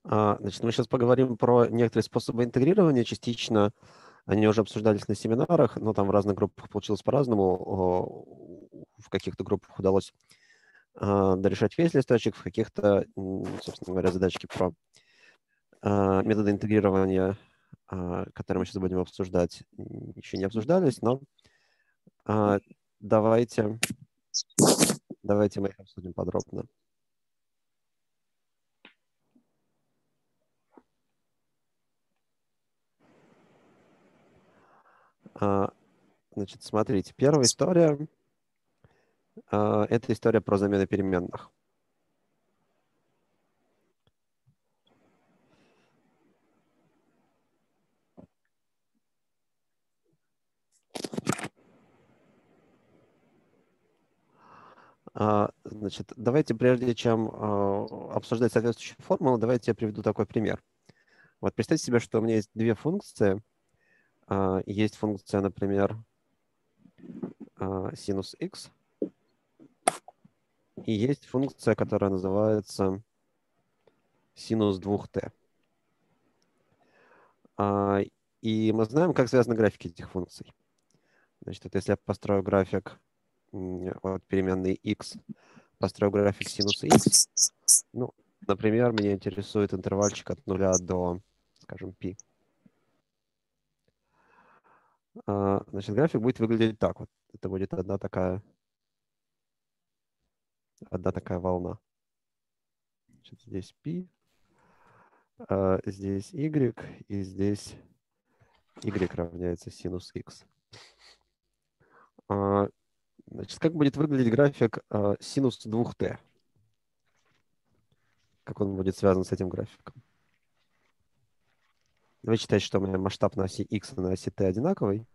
Значит, мы сейчас поговорим про некоторые способы интегрирования. Частично они уже обсуждались на семинарах, но там в разных группах получилось по-разному. В каких-то группах удалось дорешать весь листочек, в каких-то, собственно говоря, задачки про методы интегрирования, которые мы сейчас будем обсуждать, еще не обсуждались, но давайте мы их обсудим подробно. Значит, смотрите, первая история – это история про замену переменных. Значит, давайте, прежде чем обсуждать соответствующие формулы, давайте я приведу такой пример. Вот представьте себе, что у меня есть две функции. Есть функция, например, синус x, и есть функция, которая называется синус 2t. И мы знаем, как связаны графики этих функций. Значит, вот если я построю график от переменной x, построю график синуса x, ну, например, меня интересует интервальчик от 0 до, скажем, π. Значит, график будет выглядеть так вот. Это будет одна такая волна. Значит, здесь π, здесь y, и здесь y равняется синус x. Значит, как будет выглядеть график синус 2t? Как он будет связан с этим графиком? Вы считаете, что у меня масштаб на оси x и на оси t одинаковый?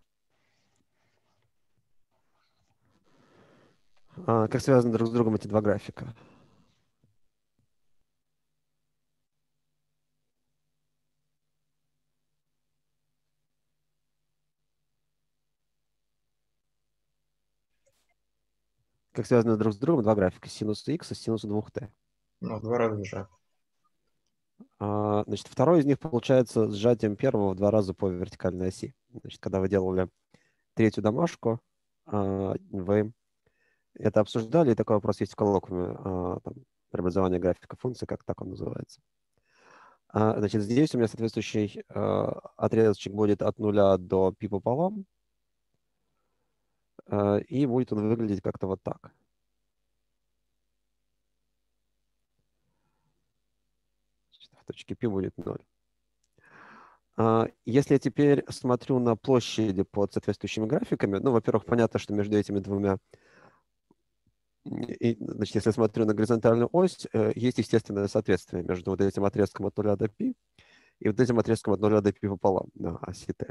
Как связаны друг с другом эти два графика? Как связаны друг с другом два графика, синус x и синус 2t? Ну, в 2 раза сжат. Значит, второй из них получается сжатием первого в 2 раза по вертикальной оси. Значит, когда вы делали третью домашку, вы это обсуждали, и такой вопрос есть в коллоквиуме, там, преобразование графика функции, как так он называется. Значит, здесь у меня соответствующий отрезочек будет от 0 до π пополам, и будет он выглядеть как-то вот так. Значит, в точке π будет 0. Если я теперь смотрю на площади под соответствующими графиками, ну, во-первых, понятно, что между этими двумя, значит, если я смотрю на горизонтальную ось, есть естественное соответствие между вот этим отрезком от 0 до π и вот этим отрезком от 0 до π пополам на оси t.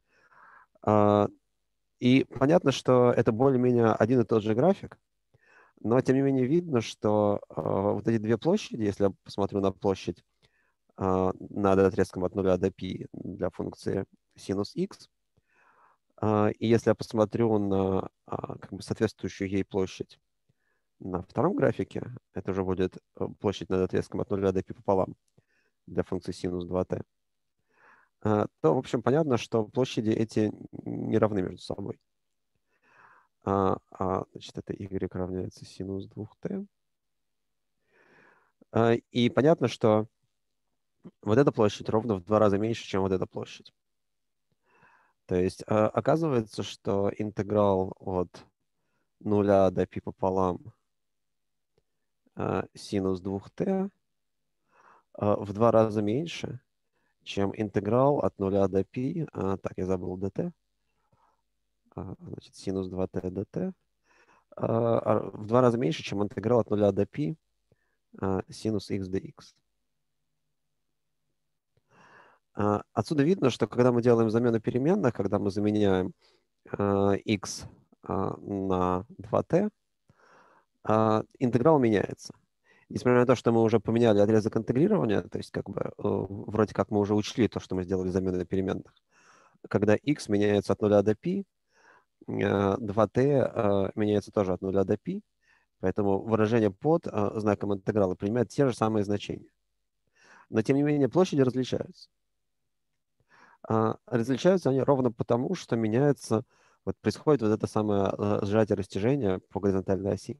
И понятно, что это более-менее один и тот же график, но тем не менее видно, что вот эти две площади, если я посмотрю на площадь над отрезком от 0 до π для функции синус x, и если я посмотрю на как бы соответствующую ей площадь на втором графике, это уже будет площадь над отрезком от 0 до π пополам для функции синус 2t, то, в общем, понятно, что площади эти не равны между собой. Значит, это y равняется синус 2t. И понятно, что вот эта площадь ровно в 2 раза меньше, чем вот эта площадь. То есть оказывается, что интеграл от 0 до π пополам синус 2t в 2 раза меньше, чем интеграл от 0 до π, так, я забыл dt, значит, синус 2t dt, в 2 раза меньше, чем интеграл от 0 до π синус x dx. Отсюда видно, что когда мы делаем замену переменных, когда мы заменяем x на 2t, интеграл меняется. Несмотря на то, что мы уже поменяли отрезок интегрирования, то есть как бы вроде как мы уже учли то, что мы сделали замену переменных. Когда x меняется от 0 до π, 2t меняется тоже от 0 до π, поэтому выражение под знаком интеграла принимает те же самые значения. Но, тем не менее, площади различаются. Различаются они ровно потому, что меняется, вот происходит вот это самое сжатие растяжение по горизонтальной оси.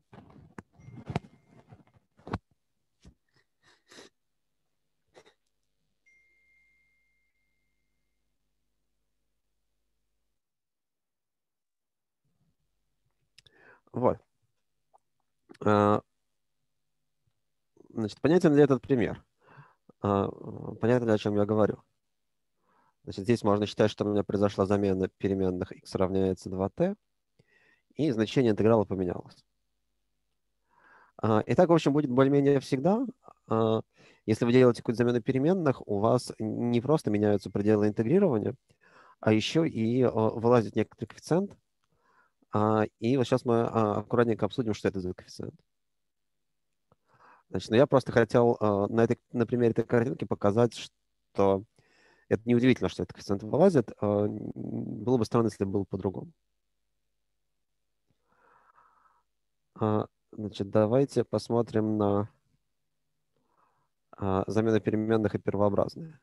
Вот. Значит, понятен ли этот пример? Понятно ли, о чем я говорю? Значит, здесь можно считать, что у меня произошла замена переменных x равняется 2t, и значение интеграла поменялось. И так, в общем, будет более-менее всегда. Если вы делаете какую-то замену переменных, у вас не просто меняются пределы интегрирования, а еще и вылазит некоторый коэффициент. И вот сейчас мы аккуратненько обсудим, что это за коэффициент. Значит, я просто хотел на примере этой картинки показать, что это неудивительно, что этот коэффициент вылазит. Было бы странно, если было по-другому. Значит, давайте посмотрим на замену переменных и первообразные.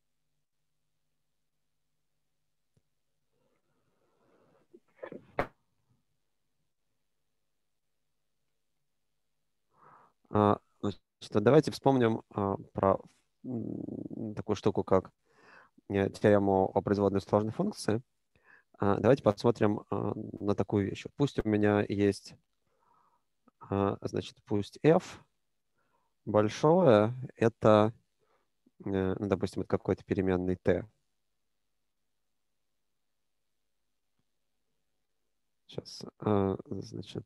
Значит, давайте вспомним про такую штуку, как теорему о производной сложной функции. Давайте посмотрим на такую вещь. Пусть у меня есть, значит, пусть f большое, это, ну, допустим, это какой-то переменный t. Сейчас, значит,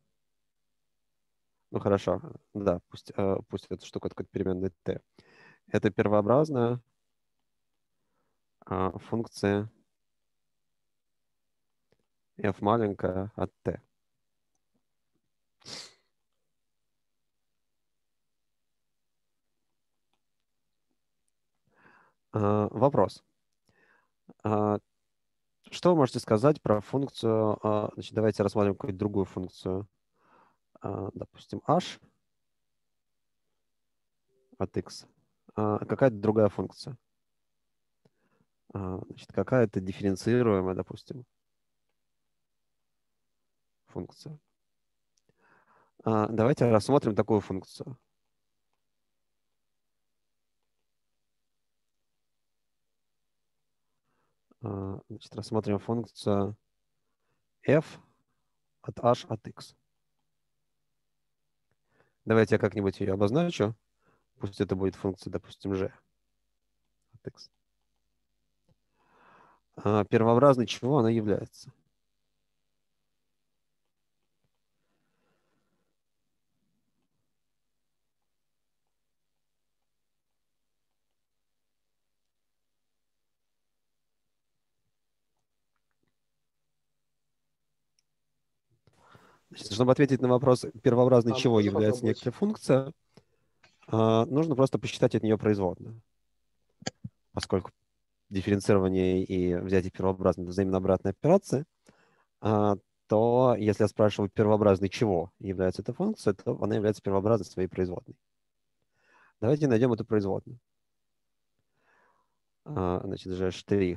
ну хорошо, да, пусть эта штука какой-то переменный t. Это первообразная функция f маленькая от t. Вопрос. Что вы можете сказать про функцию, значит, давайте рассмотрим какую-то другую функцию, допустим, h от x. Какая-то другая функция. Значит, какая-то дифференцируемая, допустим, функция. Давайте рассмотрим такую функцию. Значит, рассмотрим функцию f от h от x. Давайте я как-нибудь ее обозначу. Пусть это будет функция, допустим, g от x. Первообразной чего она является? Значит, чтобы ответить на вопрос, первообразной А чего можно является попробовать? некоторая функция, нужно просто посчитать от нее производную. Поскольку дифференцирование и взятие первообразной — это взаимно обратные операции, то если я спрашиваю первообразной чего является эта функция, то она является первообразной своей производной. Давайте найдем эту производную. Значит, g'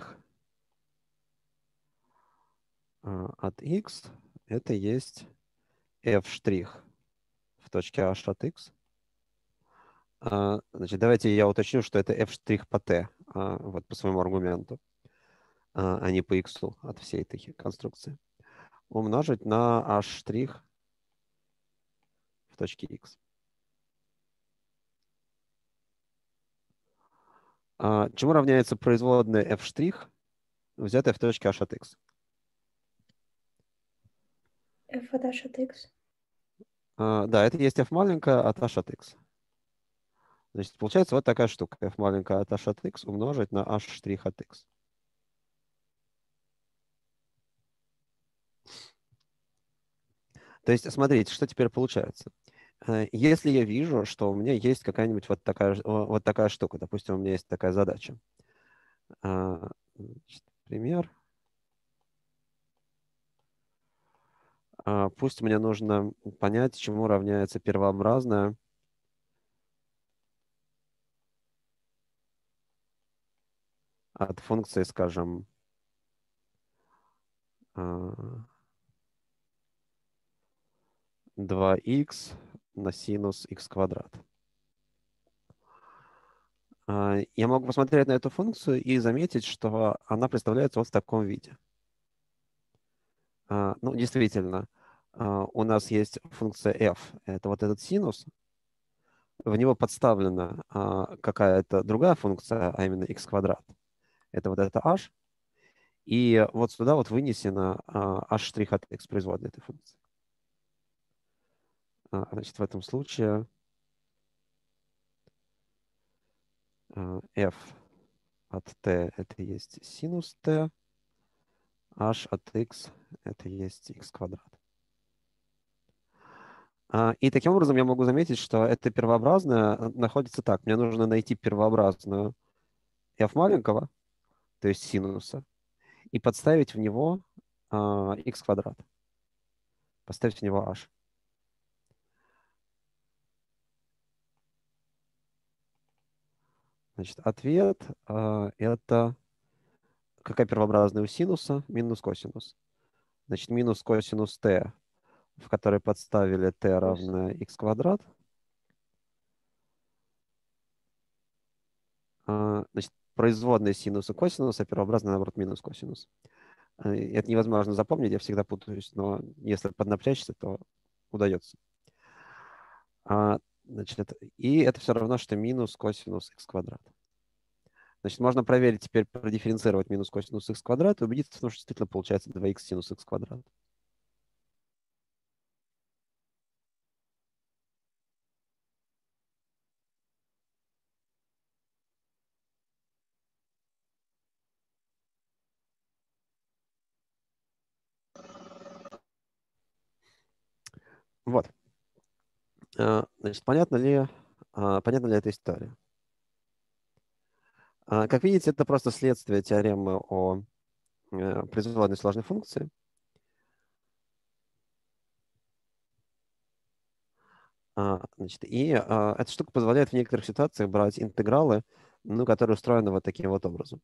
от x это есть f' в точке h от x. Значит, давайте я уточню, что это f' по t, вот по своему аргументу, а не по x от всей этой конструкции, умножить на h' в точке x. Чему равняется производная f', взятая в точке h от x? f от h от x. Да, это есть f маленькая от h от x. Значит, получается вот такая штука. F маленькая от h от x умножить на h' от x. То есть, смотрите, что теперь получается. Если я вижу, что у меня есть какая-нибудь вот такая штука, допустим, у меня есть такая задача. Значит, пример. Пусть мне нужно понять, чему равняется первообразная от функции, скажем, 2х на синус х квадрат. Я могу посмотреть на эту функцию и заметить, что она представляется вот в таком виде. Ну, действительно, у нас есть функция f, это вот этот синус, в него подставлена какая-то другая функция, а именно x квадрат. Это вот это h, и вот сюда вот вынесена h' от x производной этой функции. Значит, в этом случае f от t это есть синус t, h от x это есть x квадрат. И таким образом я могу заметить, что это первообразное находится так. Мне нужно найти первообразную f маленького, то есть синуса, и подставить в него x квадрат. Поставить в него h. Значит, ответ это какая первообразная у синуса? Минус косинус. Значит, минус косинус t, в который подставили t равное x квадрат. Значит, производная синуса косинуса, первообразная, наоборот, минус косинус. Это невозможно запомнить, я всегда путаюсь, но если поднапрячься, то удается. Значит, и это все равно, что минус косинус х квадрат. Значит, можно проверить теперь, продифференцировать минус косинус х квадрат и убедиться в том, что действительно получается 2х синус х квадрат. Вот. Значит, понятна ли эта история? Как видите, это просто следствие теоремы о производной сложной функции. Значит, и эта штука позволяет в некоторых ситуациях брать интегралы, ну, которые устроены вот таким вот образом.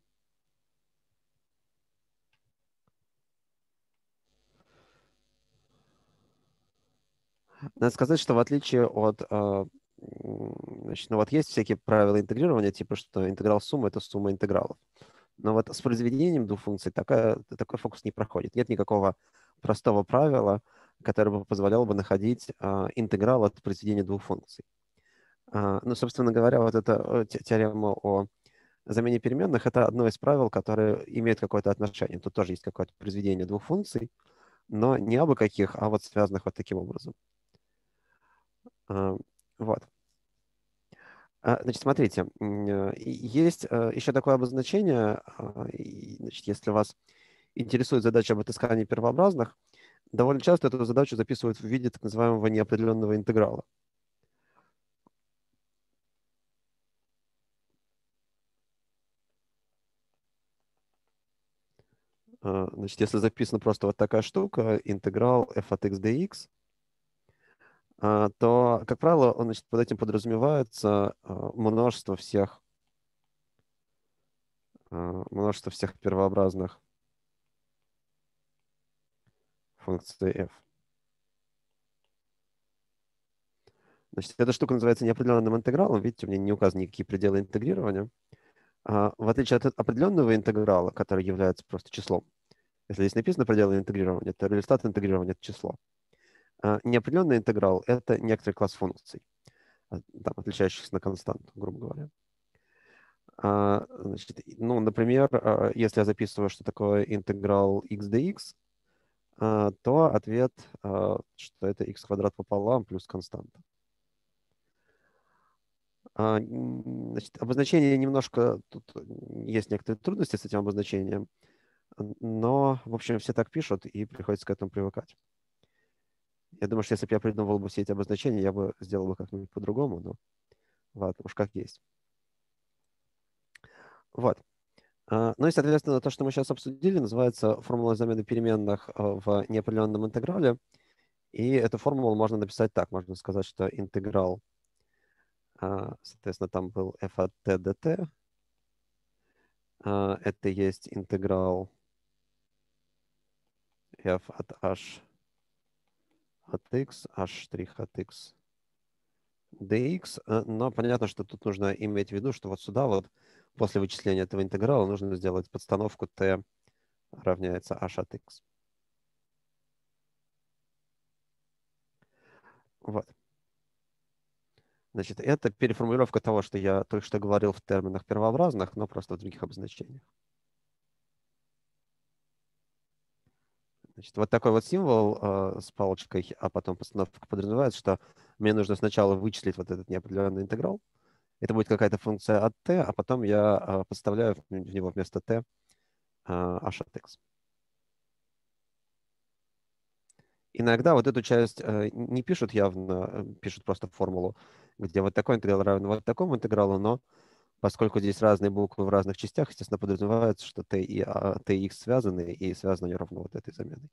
Надо сказать, что в отличие от... значит, ну вот есть всякие правила интегрирования, типа, что интеграл суммы — это сумма интегралов. Но вот с произведением двух функций такой фокус не проходит. Нет никакого простого правила, которое бы позволяло бы находить интеграл от произведения двух функций. Ну, собственно говоря, вот эта теорема о замене переменных — это одно из правил, которое имеет какое-то отношение. Тут тоже есть какое-то произведение двух функций, но не абы каких, а вот связанных вот таким образом. Вот. Значит, смотрите, есть еще такое обозначение, значит, если вас интересует задача об отыскании первообразных, довольно часто эту задачу записывают в виде так называемого неопределенного интеграла. Значит, если записана просто вот такая штука, интеграл f от x dx, то, как правило, значит, под этим подразумевается множество всех первообразных функций f. Значит, эта штука называется неопределенным интегралом. Видите, у меня не указаны никакие пределы интегрирования. В отличие от определенного интеграла, который является просто числом, если здесь написано пределы интегрирования, то результат интегрирования — это число. Неопределенный интеграл — это некоторый класс функций, там, отличающихся на константу, грубо говоря. Значит, ну, например, если я записываю, что такое интеграл x dx, то ответ, что это x квадрат пополам плюс константа. Значит, обозначение немножко... Тут есть некоторые трудности с этим обозначением, но, в общем, все так пишут, и приходится к этому привыкать. Я думаю, что если бы я придумывал бы все эти обозначения, я бы сделал бы как-нибудь по-другому, но ладно, уж как есть. Вот. Ну и, соответственно, то, что мы сейчас обсудили, называется формула замены переменных в неопределенном интеграле. И эту формулу можно написать так. Можно сказать, что интеграл, соответственно, там был f от t dt, Это есть интеграл f от h от x, h' от x dx. Но понятно, что тут нужно иметь в виду, что вот сюда вот после вычисления этого интеграла нужно сделать подстановку t равняется h от x. Вот. Значит, это переформулировка того, что я только что говорил в терминах первообразных, но просто в других обозначениях. Значит, вот такой вот символ с палочкой, а потом постановка подразумевает, что мне нужно сначала вычислить вот этот неопределенный интеграл. Это будет какая-то функция от t, а потом я подставляю в него вместо t h от x. Иногда вот эту часть не пишут явно, пишут просто формулу, где вот такой интеграл равен вот такому интегралу, но поскольку здесь разные буквы в разных частях, естественно, подразумевается, что t и t и x связаны, и связаны они ровно вот этой заменой.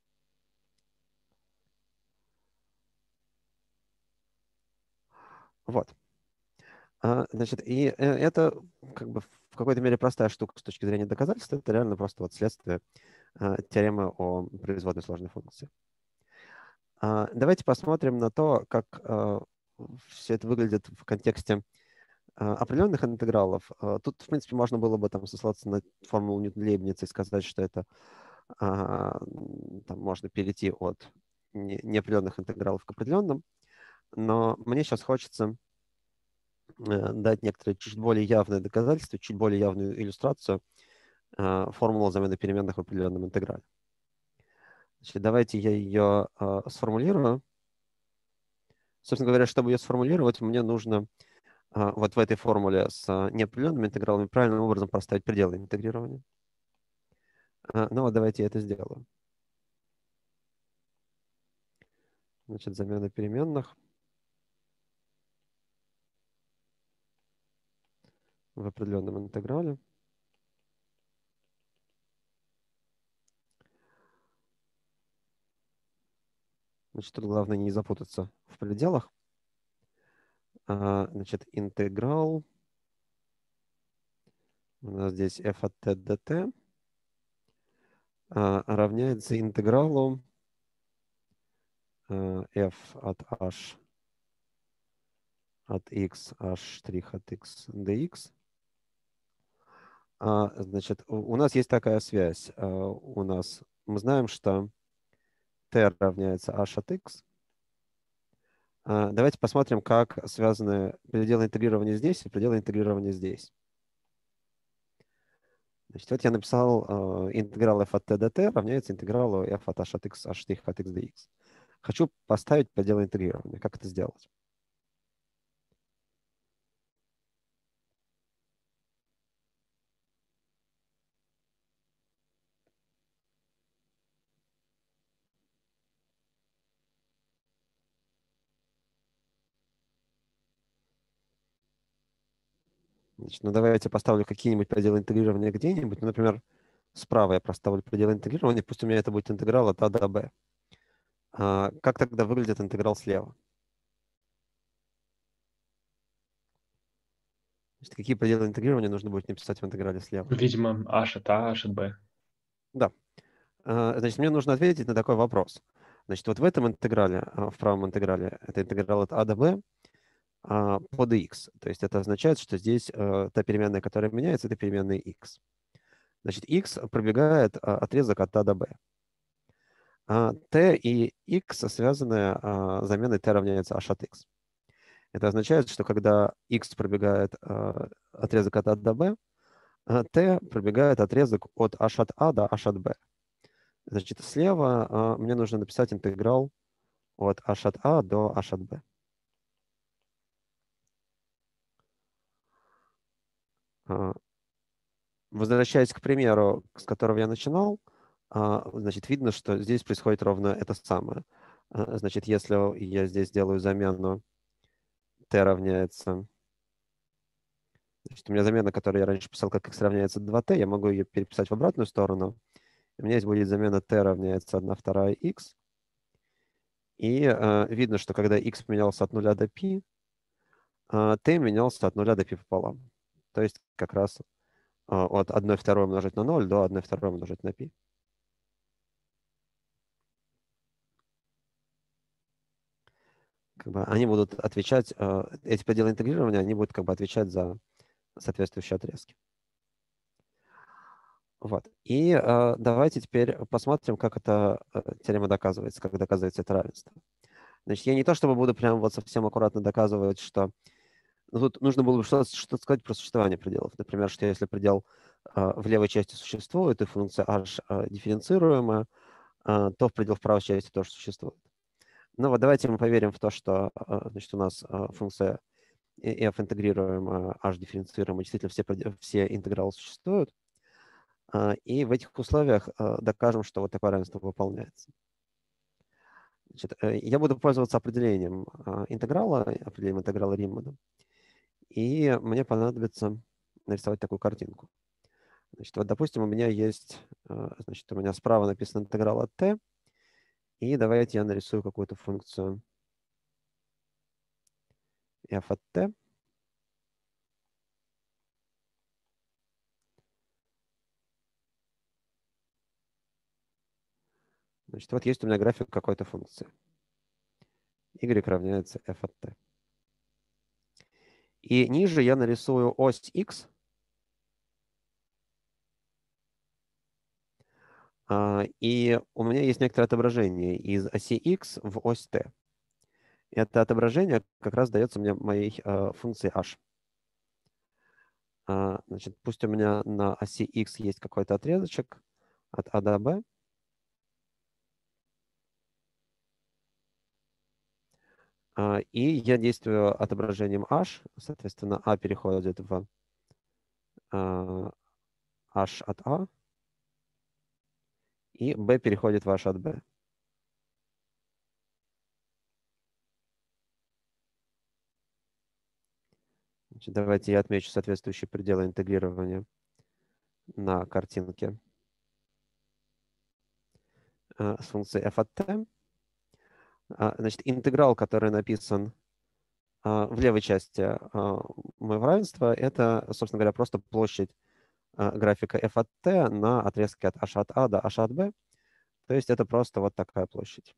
Вот. Значит, и это как бы в какой-то мере простая штука с точки зрения доказательства. Это реально просто вот следствие теоремы о производной сложной функции. Давайте посмотрим на то, как все это выглядит в контексте определенных интегралов. Тут, в принципе, можно было бы там сослаться на формулу Ньютона-Лейбница и сказать, что это там можно перейти от неопределенных интегралов к определенным. Но мне сейчас хочется дать некоторые чуть более явные доказательства, чуть более явную иллюстрацию формулы замены переменных в определенном интеграле. Значит, давайте я ее сформулирую. Собственно говоря, чтобы ее сформулировать, мне нужно вот в этой формуле с неопределенными интегралами правильным образом поставить пределы интегрирования. Ну вот давайте я это сделаю. Значит, замена переменных в определенном интеграле. Значит, тут главное не запутаться в пределах. Значит, интеграл. У нас здесь f от t dt равняется интегралу f от h от x h' от x dx. Значит, у нас есть такая связь. Мы знаем, что t равняется h от x. Давайте посмотрим, как связаны пределы интегрирования здесь и пределы интегрирования здесь. Значит, вот я написал интеграл f от t dt равняется интегралу f от h от x h' от x dx. Хочу поставить пределы интегрирования. Как это сделать? Значит, ну, давайте поставлю какие-нибудь пределы интегрирования где-нибудь. Ну, например, справа я проставлю предел интегрирования. Пусть у меня это будет интеграл от a до b. Как тогда выглядит интеграл слева? Значит, какие пределы интегрирования нужно будет написать в интеграле слева? Видимо, h от a, h от b. Да. Значит, мне нужно ответить на такой вопрос. Значит, вот в этом интеграле, в правом интеграле, это интеграл от a до b под x. То есть это означает, что здесь та переменная, которая меняется, это переменная x. Значит, x пробегает отрезок от a до b. T и x связаны заменой t равняется h от x. Это означает, что когда x пробегает отрезок от a до b, t пробегает отрезок от h от a до h от b. Значит, слева мне нужно написать интеграл от h от a до h от b. Возвращаясь к примеру, с которого я начинал, значит, видно, что здесь происходит ровно это самое. Значит, если я здесь делаю замену t равняется... Значит, у меня замена, которую я раньше писал как x равняется 2t, я могу ее переписать в обратную сторону. У меня здесь будет замена t равняется 1/2 x. И видно, что когда x поменялся от 0 до π, t менялся от 0 до π пополам. То есть как раз от 1/2 умножить на 0 до 1/2 умножить на π. Как бы они будут отвечать, эти пределы интегрирования, они будут как бы отвечать за соответствующие отрезки. Вот. И давайте теперь посмотрим, как эта теорема доказывается, как доказывается это равенство. Значит, я не то чтобы буду прям вот совсем аккуратно доказывать, что... Ну, тут нужно было бы что-то сказать про существование пределов. Например, что если предел в левой части существует, и функция h дифференцируемая, то в предел в правой части тоже существует. Ну вот давайте мы поверим в то, что значит, у нас функция f интегрируемая, h дифференцируемая, действительно все интегралы существуют. И в этих условиях докажем, что вот такое равенство выполняется. Значит, я буду пользоваться определением интеграла Риммана. И мне понадобится нарисовать такую картинку. Значит, вот, допустим, у меня есть, значит, у меня справа написан интеграл от t, и давайте я нарисую какую-то функцию f от t. Значит, вот есть у меня график какой-то функции. Y равняется f от t. И ниже я нарисую ось x, и у меня есть некоторое отображение из оси x в ось t. Это отображение как раз дается мне моей функции h. Значит, пусть у меня на оси x есть какой-то отрезочек от a до b. И я действую отображением h. Соответственно, a переходит в h от a, и b переходит в h от b. Значит, давайте я отмечу соответствующие пределы интегрирования на картинке с функцией f от t. Значит, интеграл, который написан в левой части моего равенства, это, собственно говоря, просто площадь графика f от t на отрезке от h от a до h от b. То есть это просто вот такая площадь.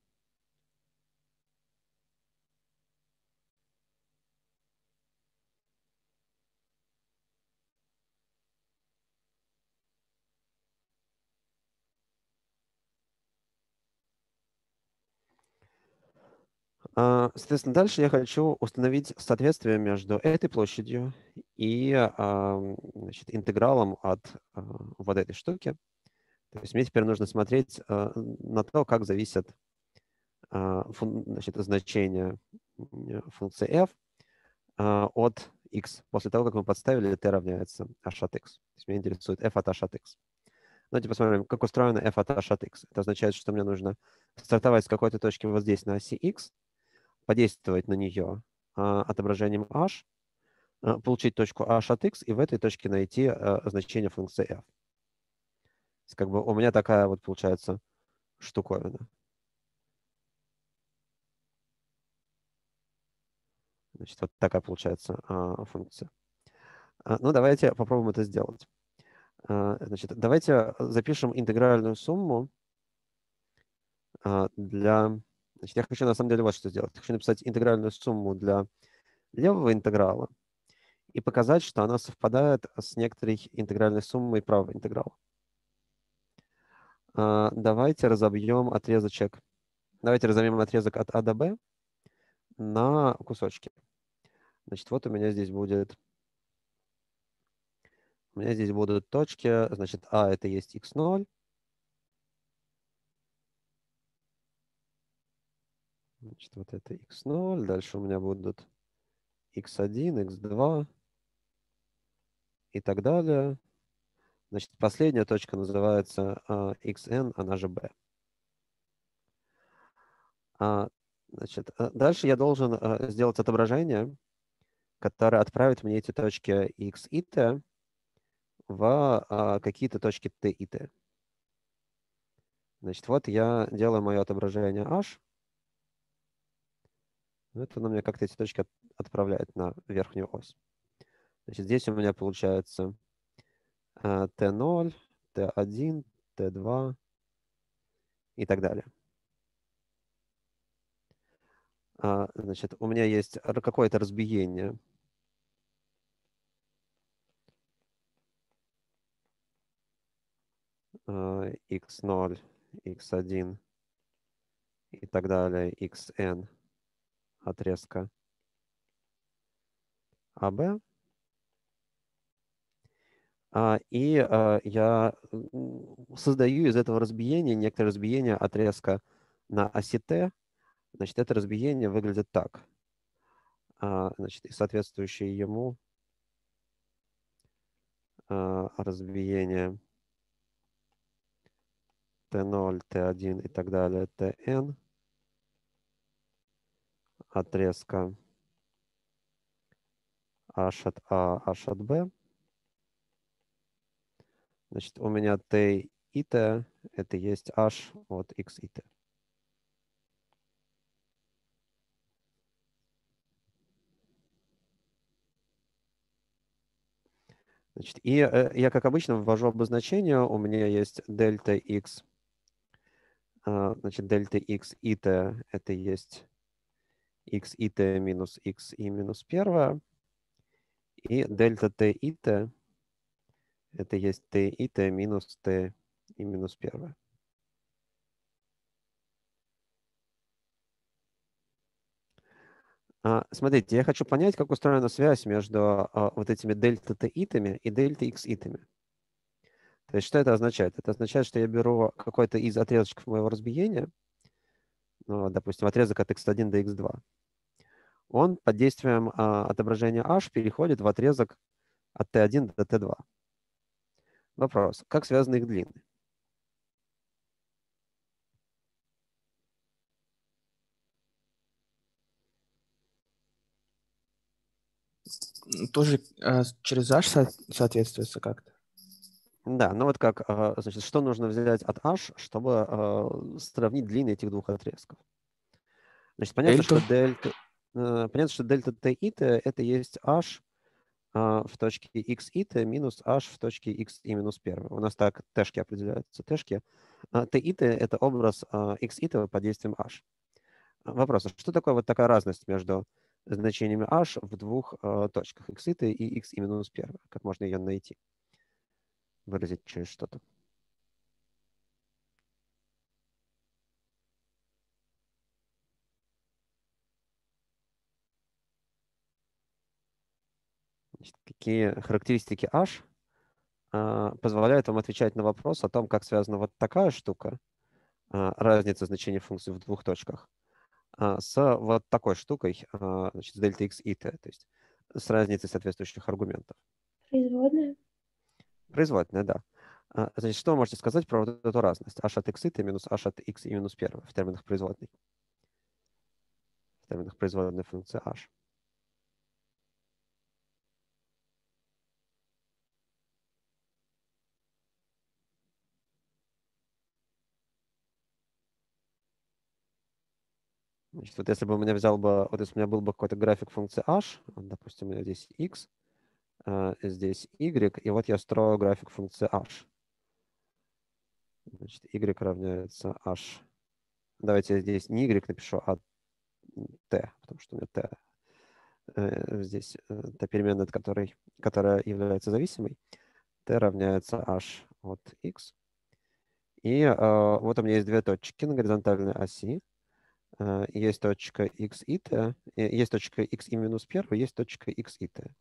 Соответственно, дальше я хочу установить соответствие между этой площадью и значит, интегралом от вот этой штуки. То есть мне теперь нужно смотреть на то, как зависят значит, значения функции f от x после того, как мы подставили t равняется h от x. То есть меня интересует f от h от x. Давайте посмотрим, как устроена f от h от x. Это означает, что мне нужно стартовать с какой-то точки вот здесь на оси x, подействовать на нее отображением h, получить точку h от x и в этой точке найти значение функции f. То есть как бы у меня такая вот получается штуковина. Значит, вот такая получается функция. Ну, давайте попробуем это сделать. Значит, давайте запишем интегральную сумму для... Значит, я хочу на самом деле вот что сделать. Я хочу написать интегральную сумму для левого интеграла и показать, что она совпадает с некоторой интегральной суммой правого интеграла. Давайте разобьем отрезочек. Давайте разобьем отрезок от a до b на кусочки. Значит, вот у меня здесь будет... У меня здесь будут точки. Значит, a это есть x0. Значит, вот это x0. Дальше у меня будут x1, x2 и так далее. Значит, последняя точка называется xn, она же b. Значит, дальше я должен сделать отображение, которое отправит мне эти точки x и t в какие-то точки t и t. Значит, вот я делаю мое отображение h. Это оно мне как-то эти точки отправляет на верхнюю ось. Значит, здесь у меня получается T0, T1, T2 и так далее. Значит, у меня есть какое-то разбиение. X0, X1 и так далее, Xn отрезка AB. Я создаю из этого разбиения некоторое разбиение отрезка на оси T. Значит, это разбиение выглядит так. Значит, и соответствующее ему разбиение T0, T1 и так далее, Tn отрезка h от A, h от B. Значит, у меня T и T это есть h от x и T. Значит, я, как обычно, ввожу обозначение. У меня есть дельта x. Значит, дельта x и T это есть x и T минус x и минус 1. И дельта T и T это есть T и T минус T и минус 1. Смотрите, я хочу понять, как устроена связь между вот этими дельта T итами и дельта x итами. То есть что это означает? Это означает, что я беру какой-то из отрезочков моего разбиения, ну, допустим, отрезок от x1 до x2. Он под действием отображения h переходит в отрезок от t1 до t2. Вопрос, как связаны их длины? Тоже через H соответствуется как-то. Да, ну вот как, значит, что нужно взять от h, чтобы сравнить длины этих двух отрезков? Значит, понятно, Дельту. что дельта t и t это есть h в точке x и t минус h в точке x и минус 1. У нас так тэшки определяются. Тэшки. T и t это образ x и t под действием h. Вопрос, а что такое вот такая разность между значениями h в двух точках x и t и x и минус 1? Как можно ее найти? Выразить через что-то. Значит, какие характеристики h позволяют вам отвечать на вопрос о том, как связана вот такая штука, разница значений функции в двух точках, с вот такой штукой, значит, с дельта x и t, то есть с разницей соответствующих аргументов. Производная. Производная, да. Значит, что вы можете сказать про вот эту разность? H от x и t минус h от x и минус 1 в терминах производной. В терминах производной функции h. Значит, вот если бы у меня вот если у меня был бы какой-то график функции h, вот, допустим, у меня здесь x, здесь y, и вот я строю график функции h. Значит, y равняется h. Давайте я здесь не y напишу, а t, потому что у меня t здесь та переменная, которая является зависимой. T равняется h от x. И вот у меня есть две точки на горизонтальной оси. Есть точка x и t, есть точка x и минус 1, есть точка x и t.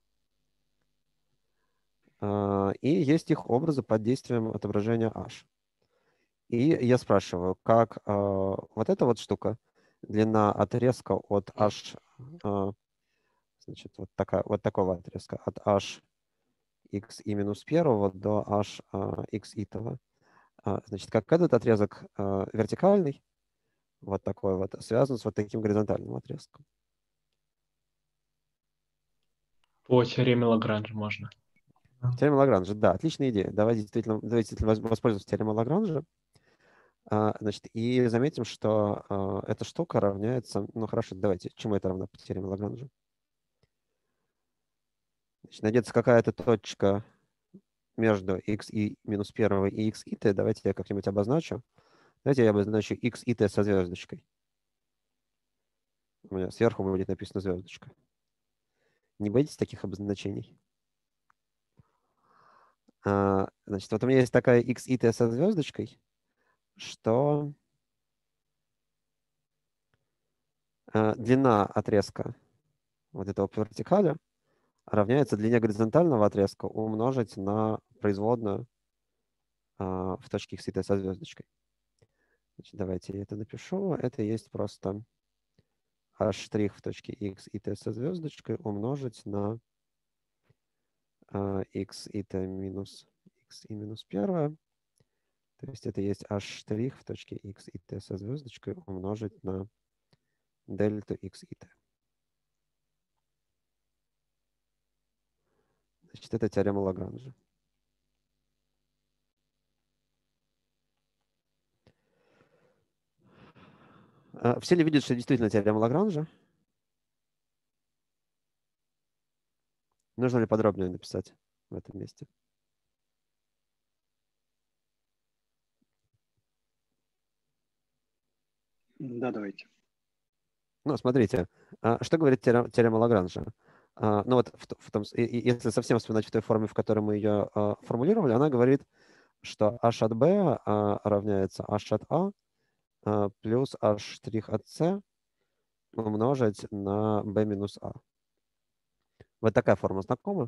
И есть их образы под действием отображения h. И я спрашиваю, как вот эта вот штука, длина отрезка от h, значит, вот такого отрезка, от h x и минус 1 до h x и того. Значит, как этот отрезок вертикальный, вот такой вот, связан с вот таким горизонтальным отрезком. По теореме Лагранжа можно. Теорема Лагранжа, да, отличная идея. Давайте действительно воспользуемся теоремой Лагранжа. Значит, и заметим, что эта штука равняется... Ну, хорошо, давайте, чему это равно по теореме Лагранжа? Значит, найдется какая-то точка между xi минус 1 и xi t, давайте я как-нибудь обозначу. Давайте я обозначу xi t со звездочкой. У меня сверху будет написано звездочка. Не боитесь таких обозначений? Значит, вот у меня есть такая xi t со звездочкой, что длина отрезка вот этого по вертикали равняется длине горизонтального отрезка умножить на производную в точке xi t со звездочкой. Значит, давайте я это напишу. Это есть просто h' в точке xi t со звездочкой умножить на xi t минус xi минус 1. То есть это есть h' в точке xi t со звездочкой умножить на дельту xi t. Значит, это теорема Лагранжа. Все ли видят, что действительно теорема Лагранжа? Нужно ли подробнее написать в этом месте? Да, давайте. Ну, смотрите, что говорит теорема Лагранжа? Ну вот, если совсем вспоминать в той форме, в которой мы ее формулировали, она говорит, что h от b равняется h от a плюс h' от c умножить на b минус a. Вот такая форма знакома?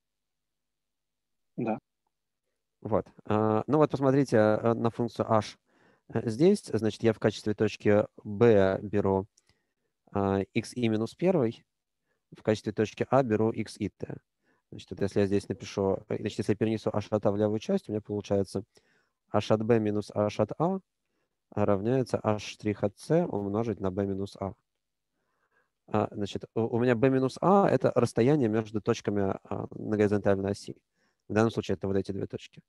Да. Вот. Ну вот посмотрите на функцию h здесь. Значит, я в качестве точки b беру xi минус 1, в качестве точки a беру xi t. Значит, вот если я здесь напишу, значит, если я перенесу h от a в левую часть, у меня получается h от b минус h от a равняется h' от c умножить на b минус a. Значит, у меня b минус a — это расстояние между точками на горизонтальной оси. В данном случае это вот эти две точки.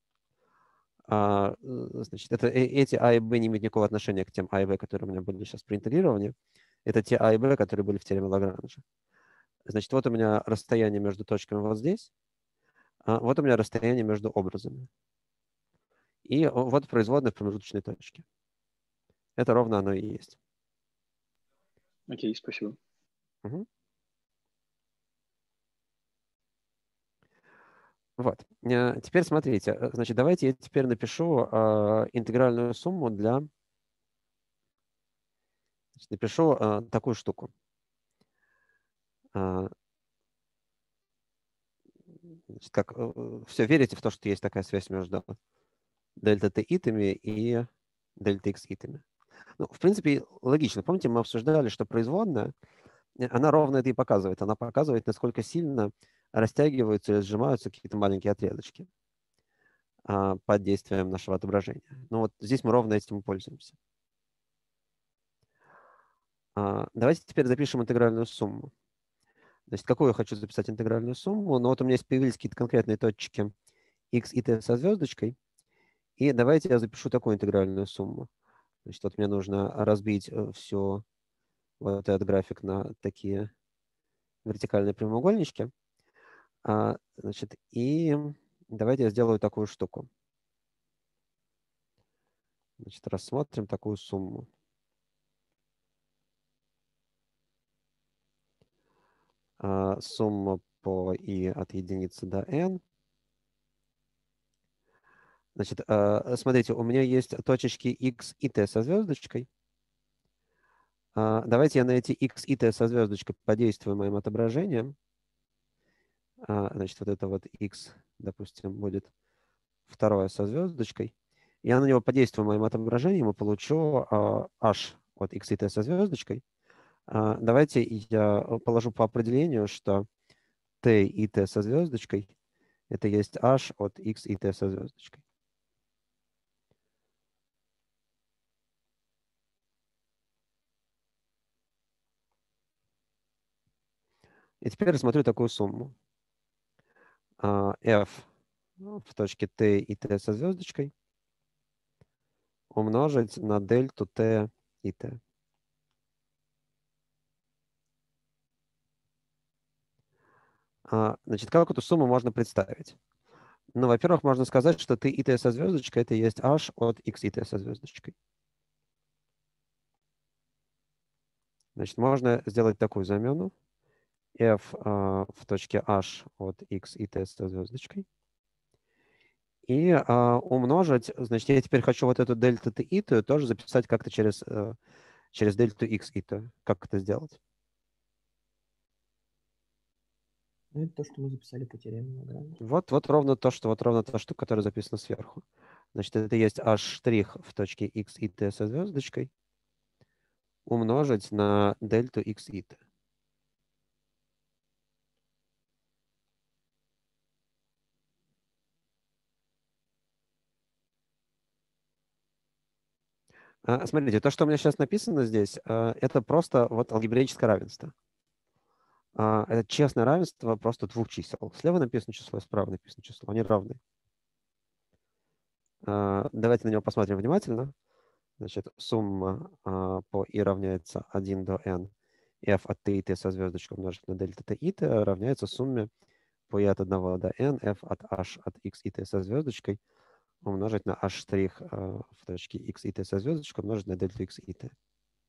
Значит, эти a и b не имеют никакого отношения к тем a и b, которые у меня были сейчас при интегрировании. Это те a и b, которые были в теореме Лагранжа. Значит, вот у меня расстояние между точками вот здесь. Вот у меня расстояние между образами. И вот производная в промежуточной точке. Это ровно оно и есть. Окей, спасибо. Угу. Вот. Теперь смотрите. Значит, давайте я теперь напишу интегральную сумму для... Значит, напишу такую штуку. Значит, как все верите в то, что есть такая связь между дельта t итами и дельта x итами? Ну, в принципе, логично. Помните, мы обсуждали, что производная, она ровно это и показывает. Она показывает, насколько сильно растягиваются или сжимаются какие-то маленькие отрезочки под действием нашего отображения. Ну вот здесь мы ровно этим и пользуемся. Давайте теперь запишем интегральную сумму. Значит, какую я хочу записать интегральную сумму? Ну вот у меня появились какие-то конкретные точки x и t со звездочкой. И давайте я запишу такую интегральную сумму. Значит, вот мне нужно разбить всю вот этот график на такие вертикальные прямоугольнички. Значит, и давайте я сделаю такую штуку. Значит, рассмотрим такую сумму. Сумма по и от единицы до n. Значит, смотрите, у меня есть точечки x и t со звездочкой. Давайте я на эти x и t со звездочкой подействую моим отображением. Значит, вот это вот x, допустим, будет второе со звездочкой. Я на него подействую моим отображением и получу h от x и t со звездочкой. Давайте я положу по определению, что t и t со звездочкой — это есть h от x и t со звездочкой. И теперь рассмотрю такую сумму. F в точке t и t со звездочкой умножить на дельту t и t. Значит, как эту сумму можно представить? Ну, во-первых, можно сказать, что t и t со звездочкой — это есть h от x и t со звездочкой. Значит, можно сделать такую замену. F в точке h от x и t со звездочкой. И умножить, значит, я теперь хочу вот эту дельту t и t тоже записать как-то через дельту x и t. Как это сделать? Ну, это то, что мы записали по теореме Лагранжа. Вот ровно то, что та штука, которая записана сверху. Значит, это есть h' в точке x и t со звездочкой умножить на дельту x и t. Смотрите, то, что у меня сейчас написано здесь, это просто вот алгебраическое равенство. Это честное равенство просто двух чисел. Слева написано число, справа написано число. Они равны. Давайте на него посмотрим внимательно. Значит, сумма по i равняется 1 до n f от t и t со звездочкой умножить на дельта t и t равняется сумме по i от 1 до n f от h от x и t со звездочкой умножить на h' в точке x и t со звездочкой умножить на дельту x и t.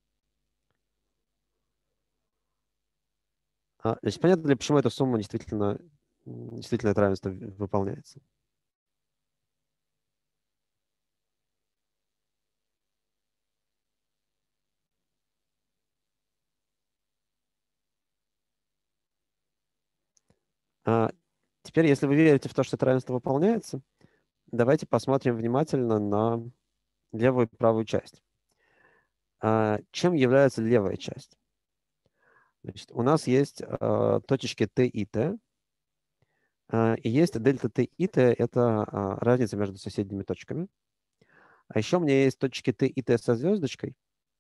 Значит, понятно ли, почему эта сумма действительно это равенство выполняется? Теперь, если вы верите в то, что это равенство выполняется, давайте посмотрим внимательно на левую и правую часть. Чем является левая часть? Значит, у нас есть точечки t и t, и есть дельта t и t, это разница между соседними точками. А еще у меня есть точки t и t со звездочкой,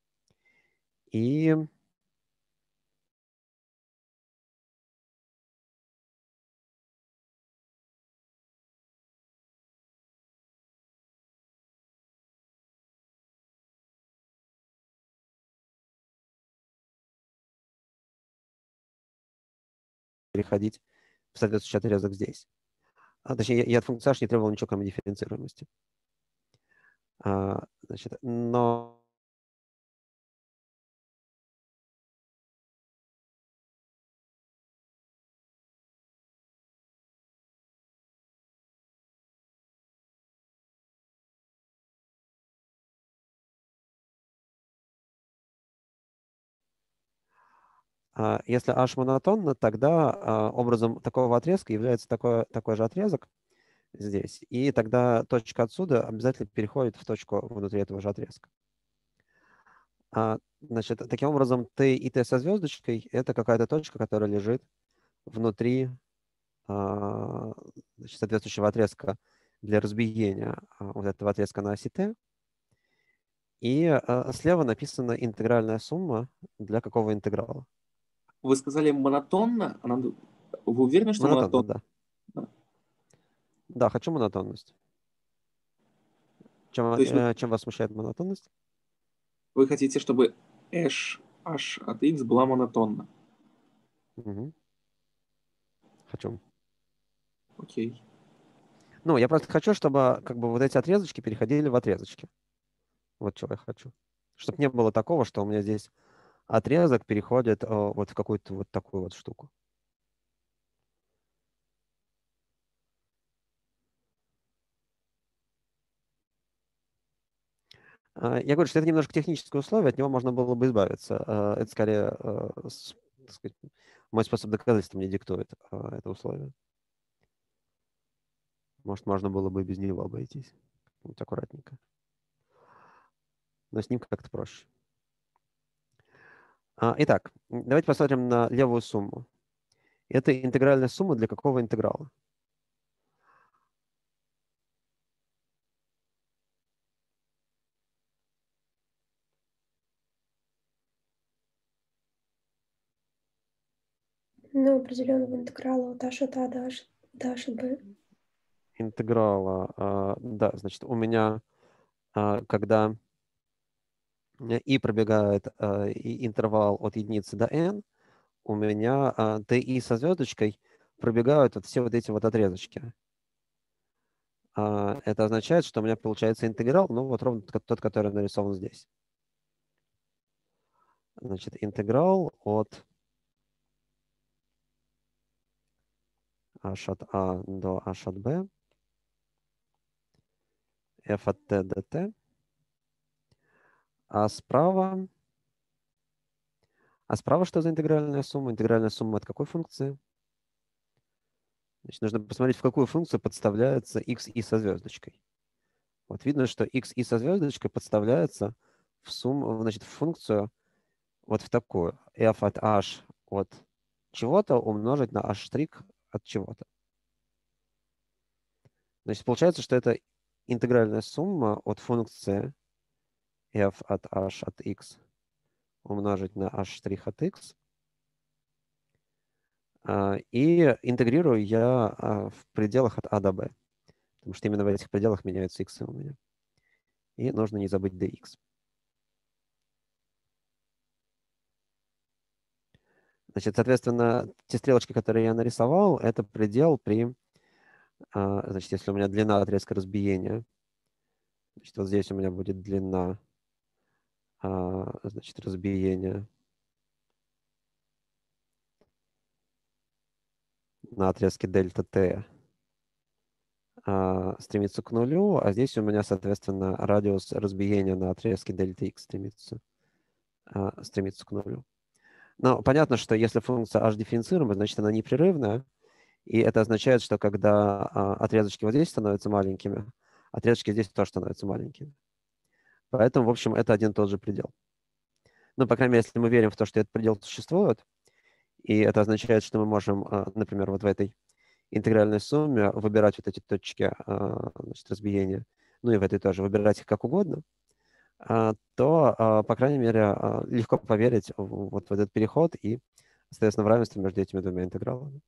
и переходить в соответствующий отрезок здесь. Точнее, я от функции h не требовал ничего, кроме дифференцируемости. Значит, но если h монотонно, тогда образом такого отрезка является такой же отрезок здесь. И тогда точка отсюда обязательно переходит в точку внутри этого же отрезка. Значит, таким образом, t и t со звездочкой — это какая-то точка, которая лежит внутри значит, соответствующего отрезка для разбиения вот этого отрезка на оси t. И слева написана интегральная сумма для какого интеграла? Вы сказали монотонно? Вы уверены, что Монотонно, монотонно? да. Да, хочу монотонность. То есть Чем вас смущает монотонность? вы хотите, чтобы h от x была монотонна? Угу. Хочу. Окей. Ну, я просто хочу, чтобы как бы вот эти отрезочки переходили в отрезочки. Вот чего я хочу. Чтобы не было такого, что у меня здесь отрезок переходит вот в какую-то вот такую вот штуку. Я говорю, что это немножко техническое условие, от него можно было бы избавиться. Это скорее, так сказать, мой способ доказательства мне диктует это условие. Может, можно было бы без него обойтись. Как-нибудь аккуратненько. Но с ним как-то проще. Итак, давайте посмотрим на левую сумму. Это интегральная сумма для какого интеграла? Ну, определенного интеграла от h от a до h от b. Интеграла, да, значит, у меня, когда и пробегает интервал от единицы до n, у меня t и со звездочкой пробегают вот все вот эти вот отрезочки. это означает, что у меня получается интеграл, ну вот ровно тот, который нарисован здесь. Значит, интеграл от h от a до h от b, f от t dt, а справа что за интегральная сумма? Интегральная сумма от какой функции? Значит, нужно посмотреть, в какую функцию подставляется xi со звездочкой. Вот видно, что xi со звездочкой подставляется в сумму, значит, в функцию вот в такую. f от h от чего-то умножить на h' от чего-то. Значит, получается, что это интегральная сумма от функции f от h от x умножить на h' от x. И интегрирую я в пределах от a до b. Потому что именно в этих пределах меняются x у меня. И нужно не забыть dx. Значит, соответственно, те стрелочки, которые я нарисовал, это предел при, значит, если у меня длина отрезка разбиения, значит, вот здесь у меня будет длина, значит, разбиения на отрезке дельта t стремится к нулю, а здесь у меня, соответственно, радиус разбиения на отрезке дельта x стремится к нулю. Но понятно, что если функция h дифференцируема, значит, она непрерывная, и это означает, что когда отрезочки вот здесь становятся маленькими, отрезочки здесь тоже становятся маленькими. Поэтому, в общем, это один и тот же предел. Ну, по крайней мере, если мы верим в то, что этот предел существует, и это означает, что мы можем, например, вот в этой интегральной сумме выбирать вот эти точки, значит, разбиения, ну и в этой тоже, выбирать их как угодно, то, по крайней мере, легко поверить вот в этот переход и, соответственно, в равенстве между этими двумя интегралами.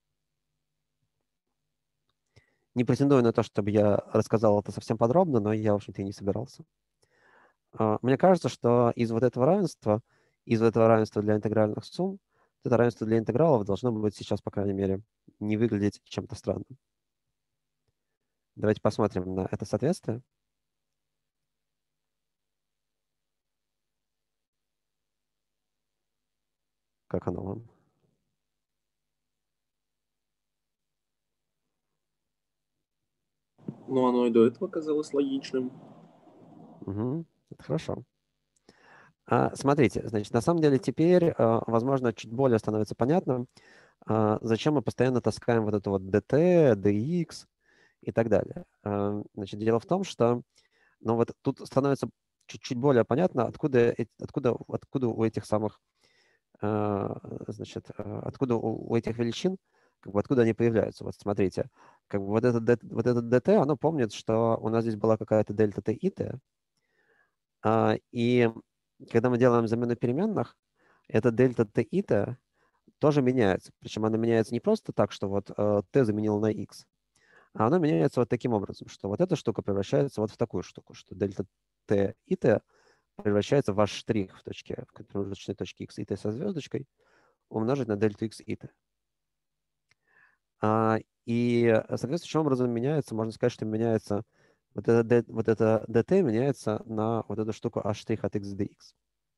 Не претендую на то, чтобы я рассказал это совсем подробно, но я, в общем-то, и не собирался. Мне кажется, что из вот этого равенства для интегральных сумм, это равенство для интегралов должно быть сейчас, по крайней мере, не выглядеть чем-то странным. Давайте посмотрим на это соответствие. Как оно вам? Ну, оно и до этого казалось логичным. Угу, это хорошо. Смотрите, значит, на самом деле теперь, возможно, чуть более становится понятным, зачем мы постоянно таскаем вот это вот dt, dx и так далее. Значит, дело в том, что ну, вот тут становится чуть-чуть более понятно, откуда у этих самых, значит, откуда у этих величин, как бы откуда они появляются. Вот смотрите, как бы вот этот dt, оно помнит, что у нас здесь была какая-то дельта t и t, и когда мы делаем замену переменных, эта дельта t и t тоже меняется. Причем она меняется не просто так, что вот t заменил на x, а она меняется вот таким образом, что вот эта штука превращается вот в такую штуку, что дельта t и t превращается в ваш штрих в промежуточной точке x и t со звездочкой умножить на дельту x и t. И соответствующим образом меняется, можно сказать, что меняется вот это dt меняется на вот эту штуку h' от x dx.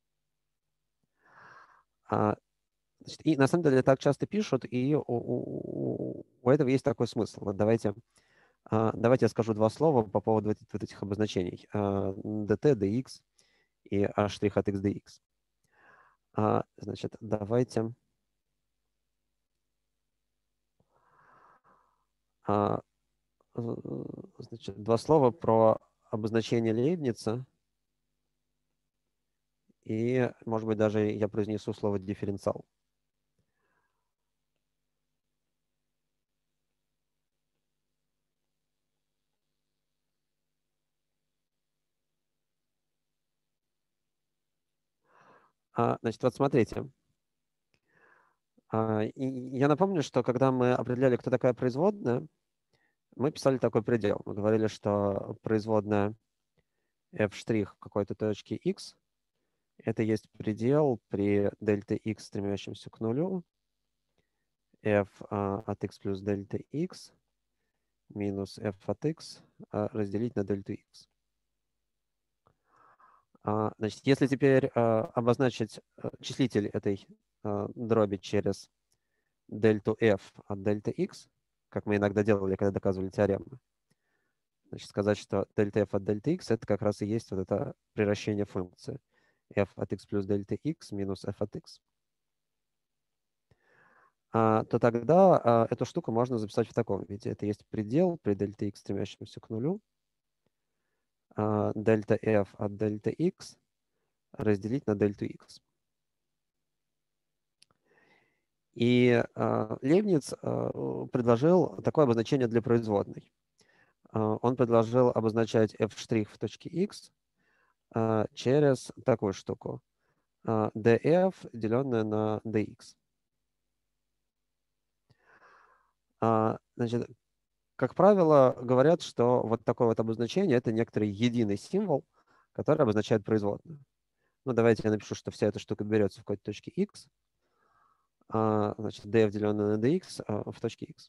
Значит, и на самом деле так часто пишут, и у этого есть такой смысл. Вот давайте я скажу два слова по поводу вот этих обозначений. dt, dx и h' от x dx. Значит, давайте... Значит, два слова про обозначение Лейбница. И, может быть, даже я произнесу слово дифференциал. Значит, вот смотрите. Я напомню, что когда мы определяли, кто такая производная, мы писали такой предел. Мы говорили, что производная f' какой-то точки x — это есть предел при дельта x, стремящемся к нулю, f от x плюс дельта x минус f от x разделить на дельту x. Значит, если теперь обозначить числитель этой дроби через дельту f от дельты x, как мы иногда делали, когда доказывали теорему, значит, сказать, что дельта f от дельты x это как раз и есть вот это приращение функции f от x плюс дельта x минус f от x, то тогда эту штуку можно записать в таком виде. Это есть предел при дельте x, стремящемуся к нулю, дельта f от дельта x разделить на дельту x. И Лейбниц предложил такое обозначение для производной. Он предложил обозначать f' в точке x через такую штуку. df, деленное на dx. Значит, как правило, говорят, что вот такое вот обозначение — это некоторый единый символ, который обозначает производную. Ну, давайте я напишу, что вся эта штука берется в какой-то точке x. Значит, df, деленное на dx в точке x.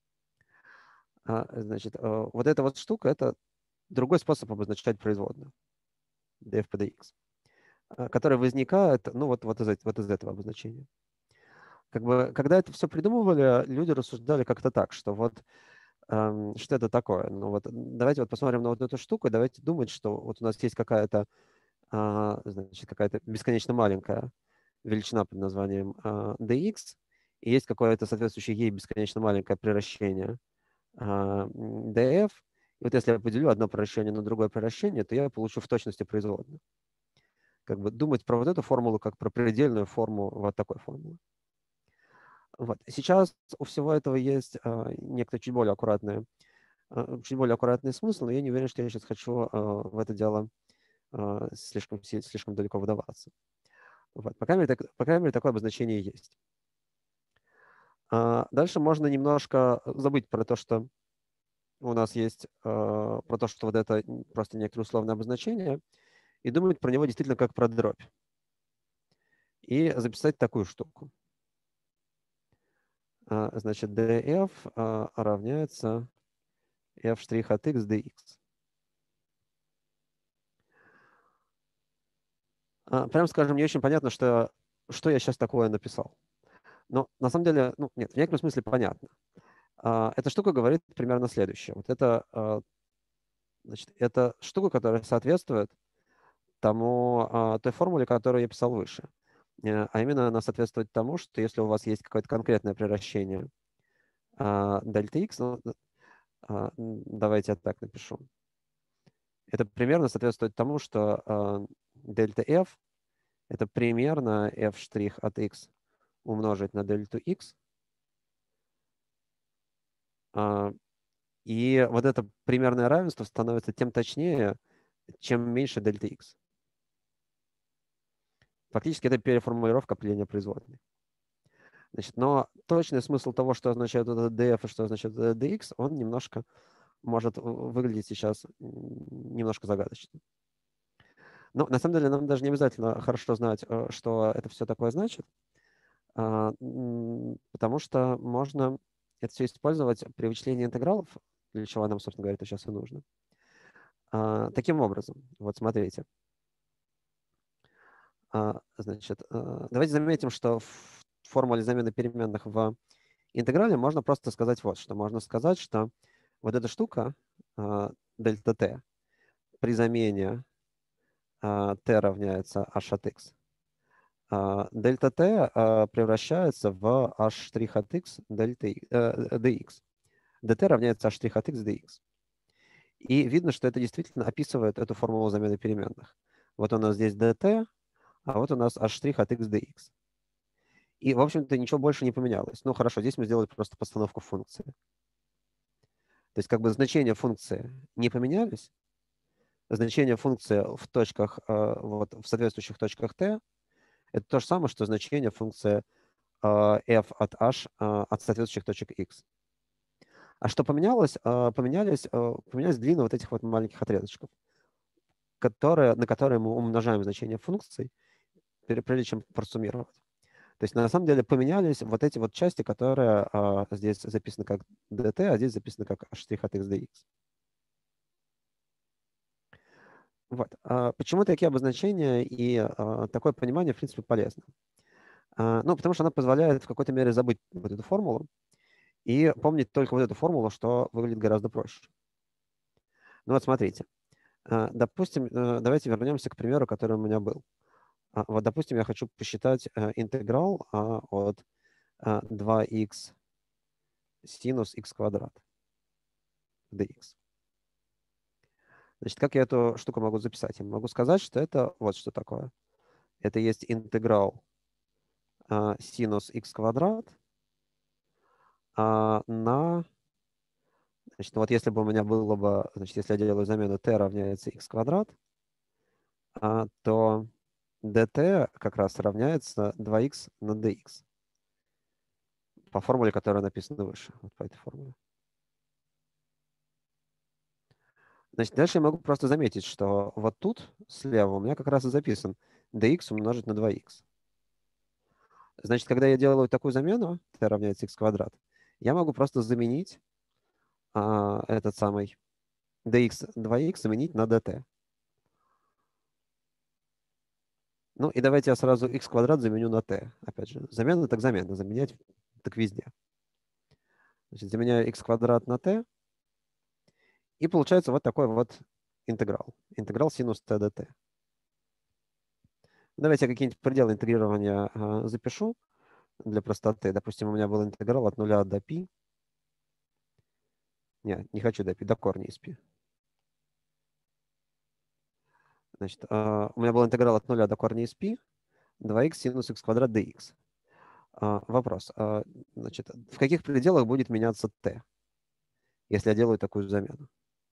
Значит, вот эта вот штука — это другой способ обозначать производную. df по dx. Который возникает, ну, вот из этого обозначения. Как бы, когда это все придумывали, люди рассуждали как-то так, что вот что это такое? Ну вот давайте вот посмотрим на вот эту штуку, и давайте думать, что вот у нас есть какая-то, значит, какая-то бесконечно маленькая величина под названием dx, и есть какое-то соответствующее ей бесконечно маленькое приращение df. И вот если я поделю одно приращение на другое приращение, то я получу в точности производную. Как бы думать про вот эту формулу как про предельную форму вот такой формулы. Вот. Сейчас у всего этого есть некоторый чуть более аккуратный смысл, но я не уверен, что я сейчас хочу в это дело слишком далеко вдаваться. Вот. По крайней мере, такое обозначение есть. Дальше можно немножко забыть про то, что у нас есть, про то, что вот это просто некоторое условное обозначение, и думать про него действительно как про дробь. И записать такую штуку. Значит, df равняется f' от x dx. Прям скажем, не очень понятно, что я сейчас такое написал. Но на самом деле, ну, нет, в некотором смысле понятно. Эта штука говорит примерно следующее. Вот это, значит, это штука, которая соответствует той формуле, которую я писал выше. А именно она соответствует тому, что если у вас есть какое-то конкретное приращение дельта x, ну, давайте я так напишу. Это примерно соответствует тому, что дельта f — это примерно f' от x умножить на дельту x. И вот это примерное равенство становится тем точнее, чем меньше дельта x. Фактически это переформулировка определения производной. Значит, но точный смысл того, что означает это df и что означает это dx, он немножко может выглядеть сейчас немножко загадочно. Но на самом деле нам даже не обязательно хорошо знать, что это все такое значит, потому что можно это все использовать при вычислении интегралов, для чего нам, собственно говоря, это сейчас и нужно. Таким образом, вот смотрите. Значит, давайте заметим, что в формуле замены переменных в интеграле можно просто сказать вот что. Можно сказать, что вот эта штука, дельта t, при замене t равняется h от x, дельта t превращается в h' от x dx. dt равняется h' от x dx. И видно, что это действительно описывает эту формулу замены переменных. Вот у нас здесь dt, а вот у нас h' от x dx. И, в общем-то, ничего больше не поменялось. Ну, хорошо, здесь мы сделали просто постановку функции. То есть, как бы значения функции не поменялись. Значение функции в точках, вот, в соответствующих точках t, это то же самое, что значение функции f от h от соответствующих точек x. А что поменялось? Поменялись длины вот этих вот маленьких отрезочков, на которые мы умножаем значение функций, прежде чем просуммировать. То есть на самом деле поменялись вот эти вот части, которые здесь записаны как dt, а здесь записаны как h' от x dx. Вот. Почему такие обозначения и такое понимание, в принципе, полезно? Ну, потому что она позволяет в какой-то мере забыть вот эту формулу и помнить только вот эту формулу, что выглядит гораздо проще. Ну вот смотрите. Допустим, давайте вернемся к примеру, который у меня был. Вот, допустим, я хочу посчитать интеграл от 2х синус х квадрат dx. Значит, как я эту штуку могу записать? Я могу сказать, что это вот что такое. Это есть интеграл синус х квадрат на... Значит, вот если бы у меня было бы... Значит, если я делаю замену t равняется х квадрат, то dt как раз равняется 2х на dx. По формуле, которая написана выше. Вот по этой формуле. Значит, дальше я могу просто заметить, что вот тут слева у меня как раз и записан dx умножить на 2х. Значит, когда я делаю такую замену, t равняется х квадрат, я могу просто заменить этот самый dx 2х заменить на dt. Ну и давайте я сразу x квадрат заменю на t. Опять же, замена так замена, заменять так везде. Значит, заменяю x квадрат на t, и получается вот такой вот интеграл. Интеграл синус t dt. Давайте я какие-нибудь пределы интегрирования запишу для простоты. Допустим, у меня был интеграл от 0 до π. Нет, не хочу до π, до корня из π. Значит, у меня был интеграл от 0 до корня из π, 2х синус х квадрат dx. Вопрос. Значит, в каких пределах будет меняться t, если я делаю такую замену?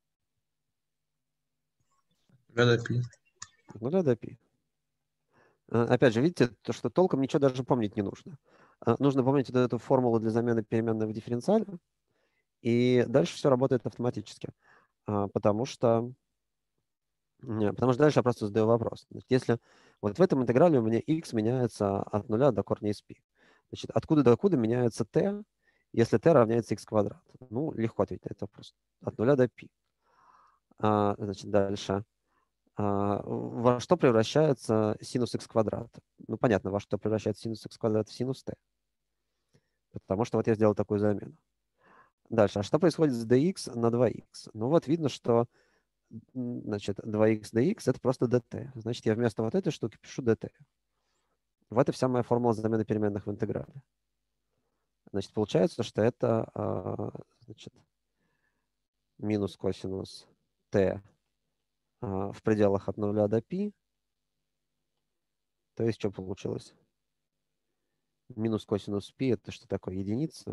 До π. От 0 до π. Опять же, видите, то, что толком ничего даже помнить не нужно. Нужно помнить вот эту формулу для замены переменной в дифференциале, и дальше все работает автоматически. Потому что дальше я просто задаю вопрос. Значит, если вот в этом интеграле у меня x меняется от 0 до корня из π, значит, откуда до куда меняется t, если t равняется x квадрат? Ну, легко ответить на этот вопрос. От 0 до π. Значит, дальше. Во что превращается синус х квадрат? Ну, понятно, во что превращается синус х квадрат в синус t. Потому что вот я сделал такую замену. Дальше. А что происходит с dx на 2х? Ну, вот видно, что значит, 2х dx это просто dt. Значит, я вместо вот этой штуки пишу dt. Вот и вся моя формула замены переменных в интеграле. Значит, получается, что это значит, минус косинус t в пределах от 0 до π. То есть что получилось? Минус косинус π это что такое? Единица.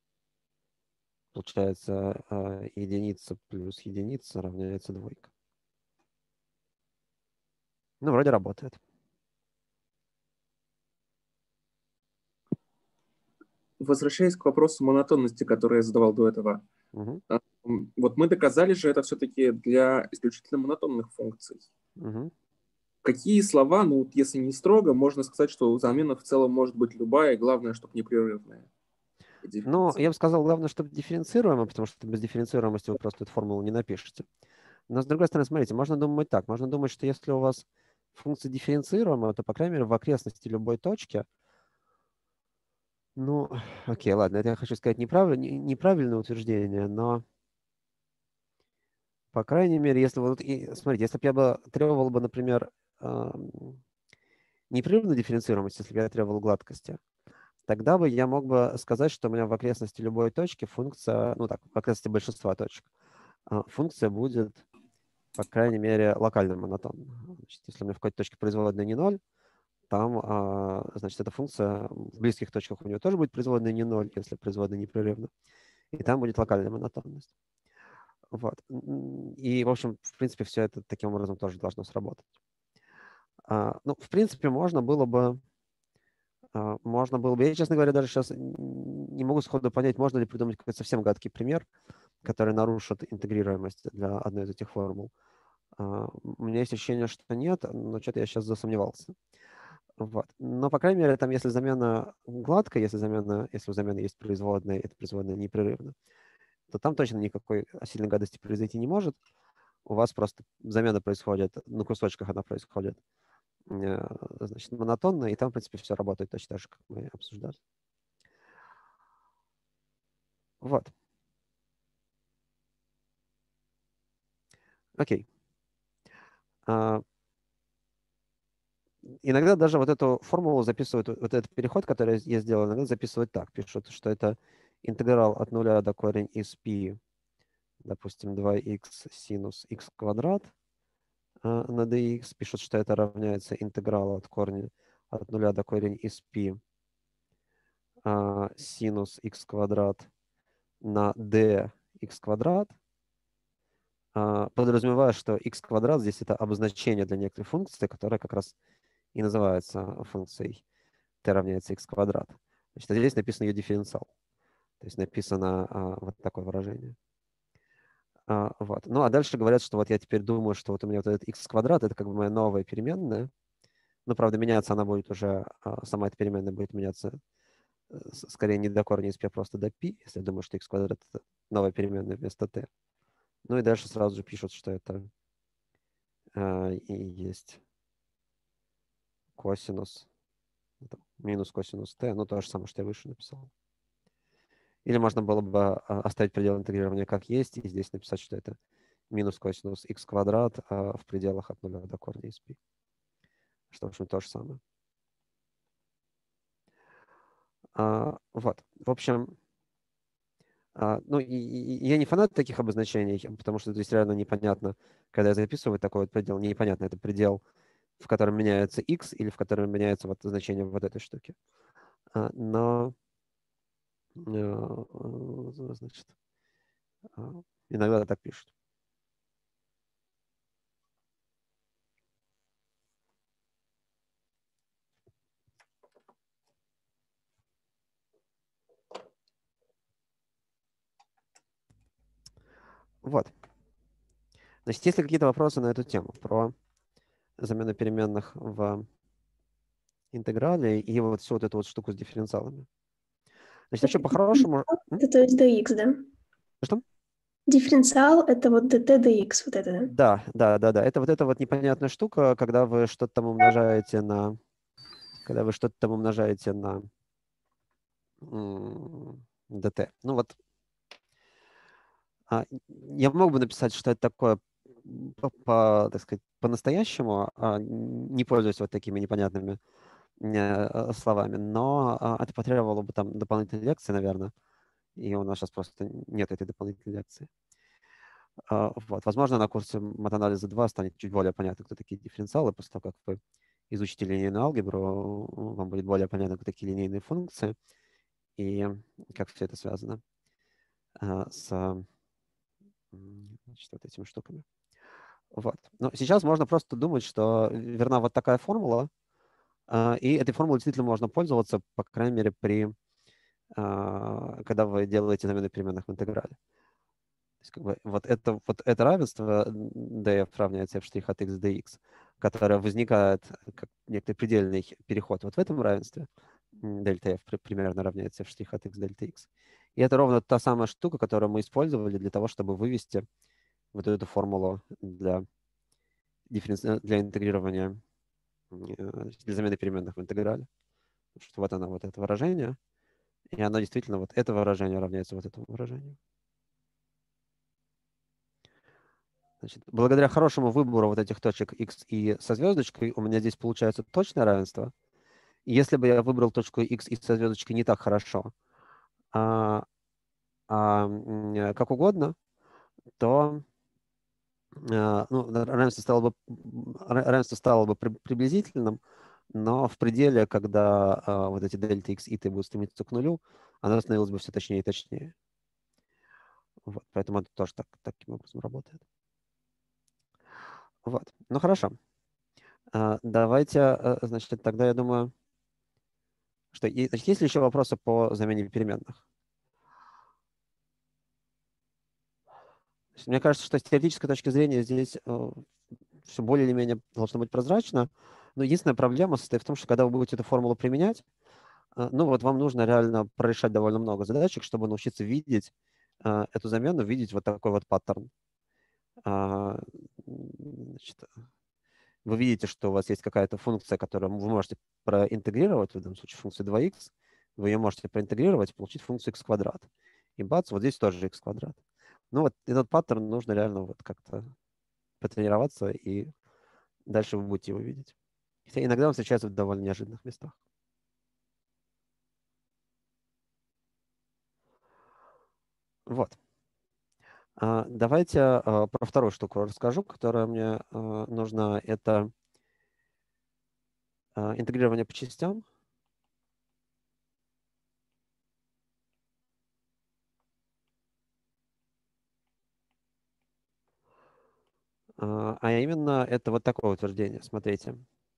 Получается, единица плюс единица равняется двойка. Ну, вроде работает. Возвращаясь к вопросу монотонности, который я задавал до этого. Угу. Вот мы доказали же это все-таки для исключительно монотонных функций. Угу. Какие слова, ну вот если не строго, можно сказать, что замена в целом может быть любая, и главное, чтобы непрерывная. Ну, я бы сказал, главное, чтобы дифференцируемо, потому что без дифференцируемости вы просто эту формулу не напишете. Но, с другой стороны, смотрите, можно думать так. Можно думать, что если у вас функция дифференцируемая, то, по крайней мере, в окрестности любой точки, ну, окей, ладно, это я хочу сказать неправильное утверждение, но, по крайней мере, если вот, смотрите, если бы я требовал бы, например, непрерывную дифференцируемость, если бы я требовал гладкости, тогда бы я мог бы сказать, что у меня в окрестности любой точки функция, ну так, в окрестности большинства точек, функция будет, по крайней мере, локально монотонной. Значит, если у меня в какой-то точке производная не 0, там, значит, эта функция в близких точках у нее тоже будет производная не 0, если производная непрерывна. И там будет локальная монотонность. Вот. И, в общем, в принципе, все это таким образом тоже должно сработать. Ну, в принципе, можно было бы, я, честно говоря, даже сейчас не могу сходу понять, можно ли придумать какой-то совсем гадкий пример, который нарушит интегрируемость для одной из этих формул. У меня есть ощущение, что нет, но что-то я сейчас засомневался. Вот. Но, по крайней мере, там, если замена гладкая, если у замены есть производная, и эта производная непрерывна, то там точно никакой сильной гадости произойти не может. У вас просто замена происходит, на кусочках она происходит, значит, монотонно, и там, в принципе, все работает точно так же, как мы обсуждали. Вот. Окей. Иногда даже вот эту формулу записывают, вот этот переход, который я сделал, иногда записывают так. Пишут, что это интеграл от 0 до корень из π, допустим, 2х синус х квадрат на dx. Пишут, что это равняется интегралу от корня от 0 до корень из π синус х квадрат на dx квадрат, подразумевая, что х квадрат здесь это обозначение для некоторой функции, которая как раз и называется функцией t равняется x квадрат. Значит, здесь написано ее дифференциал. То есть написано вот такое выражение. Вот. Ну, а дальше говорят, что вот я теперь думаю, что вот у меня вот этот x квадрат, это как бы моя новая переменная. Но, правда, меняться она будет уже, сама эта переменная будет меняться скорее не до корня из p, а просто до π, если я думаю, что x квадрат это новая переменная вместо t. Ну и дальше сразу же пишут, что это и есть косинус, минус косинус t, ну то же самое, что я выше написал. Или можно было бы оставить предел интегрирования как есть, и здесь написать, что это минус косинус х квадрат в пределах от 0 до корня из π. Что, в общем, то же самое. Вот. В общем, ну, я не фанат таких обозначений, потому что здесь реально непонятно, когда я записываю такой вот предел, непонятно, это предел, в котором меняется x или в котором меняется вот значение вот этой штуки. Но, значит, иногда так пишут. Вот. Значит, есть ли какие-то вопросы на эту тему про замену переменных в интеграле и вот всю вот эту вот штуку с дифференциалами? Значит, вообще по-хорошему... Это то есть dx, да? Что? Дифференциал — это вот dt dx, вот это, да? Да. Это вот эта вот непонятная штука, когда вы что-то там умножаете на... Когда вы что-то там умножаете на dt. Ну вот, я мог бы написать, что это такое так сказать, по-настоящему, не пользуясь вот такими непонятными словами, но это потребовало бы там дополнительной лекции, наверное, и у нас сейчас просто нет этой дополнительной лекции. Вот. Возможно, на курсе матанализа 2 станет чуть более понятно, кто такие дифференциалы. После того, как вы изучите линейную алгебру, вам будет более понятно, кто такие линейные функции и как все это связано с значит, вот этими штуками. Вот. Но сейчас можно просто думать, что верна вот такая формула, и этой формулой действительно можно пользоваться, по крайней мере, когда вы делаете замену переменных в интеграле. То есть, как бы, вот это равенство df равняется f' от x dx, которое возникает как некий предельный переход вот в этом равенстве, дельта f примерно равняется f' от x дельта x. И это ровно та самая штука, которую мы использовали для того, чтобы вывести вот эту формулу для интегрирования, для замены переменных в интеграле. Потому что вот оно, вот это выражение, и оно действительно, вот это выражение равняется вот этому выражению. Значит, благодаря хорошему выбору вот этих точек x и со звездочкой у меня здесь получается точное равенство. И если бы я выбрал точку x и со звездочкой не так хорошо, как угодно, то ну, равенство стало бы приблизительным, но в пределе, когда вот эти дельта x и t будут стремиться к нулю, оно становилось бы все точнее и точнее. Вот, поэтому это тоже таким образом работает. Вот. Ну, хорошо. Давайте, значит, тогда я думаю, что значит, есть ли еще вопросы по замене переменных? Мне кажется, что с теоретической точки зрения здесь все более или менее должно быть прозрачно. Но единственная проблема состоит в том, что когда вы будете эту формулу применять, ну вот вам нужно реально прорешать довольно много задачек, чтобы научиться видеть эту замену, видеть вот такой вот паттерн. Значит, вы видите, что у вас есть какая-то функция, которую вы можете проинтегрировать, в данном случае функцию 2х, вы ее можете проинтегрировать, получить функцию x квадрат. И бац, вот здесь тоже x квадрат. Ну вот этот паттерн нужно реально вот как-то потренироваться, и дальше вы будете его видеть. Хотя иногда он встречается в довольно неожиданных местах. Вот. Давайте про вторую штуку расскажу, которая мне нужна. Это интегрирование по частям. А именно это вот такое утверждение. Смотрите.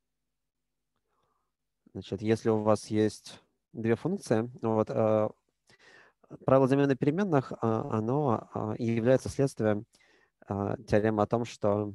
Значит, если у вас есть две функции, вот, правило замены переменных, оно является следствием теоремы о том, что...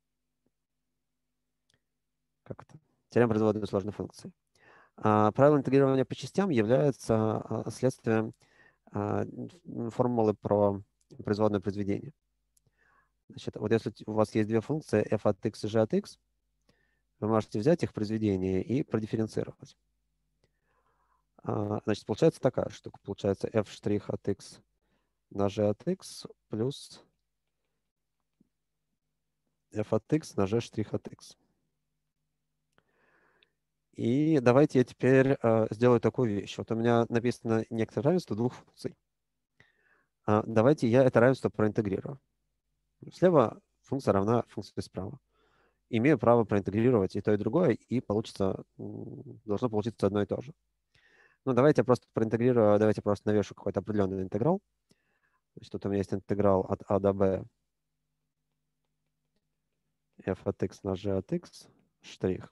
Как это? Теорема производной сложной функции. Правило интегрирования по частям является следствием формулы про производное произведение. Значит, вот если у вас есть две функции f от x и g от x, вы можете взять их произведение и продифференцировать. Значит, получается такая штука. Получается f' от x на g от x плюс f от x на g' от x. И давайте я теперь сделаю такую вещь. Вот у меня написано некоторое равенство двух функций. Давайте я это равенство проинтегрирую. Слева функция равна функции справа. Имею право проинтегрировать и то, и другое, и должно получиться одно и то же. Ну, давайте я просто проинтегрирую, давайте просто навешу какой-то определенный интеграл. Значит, тут у меня есть интеграл от a до b f от x на g от x штрих.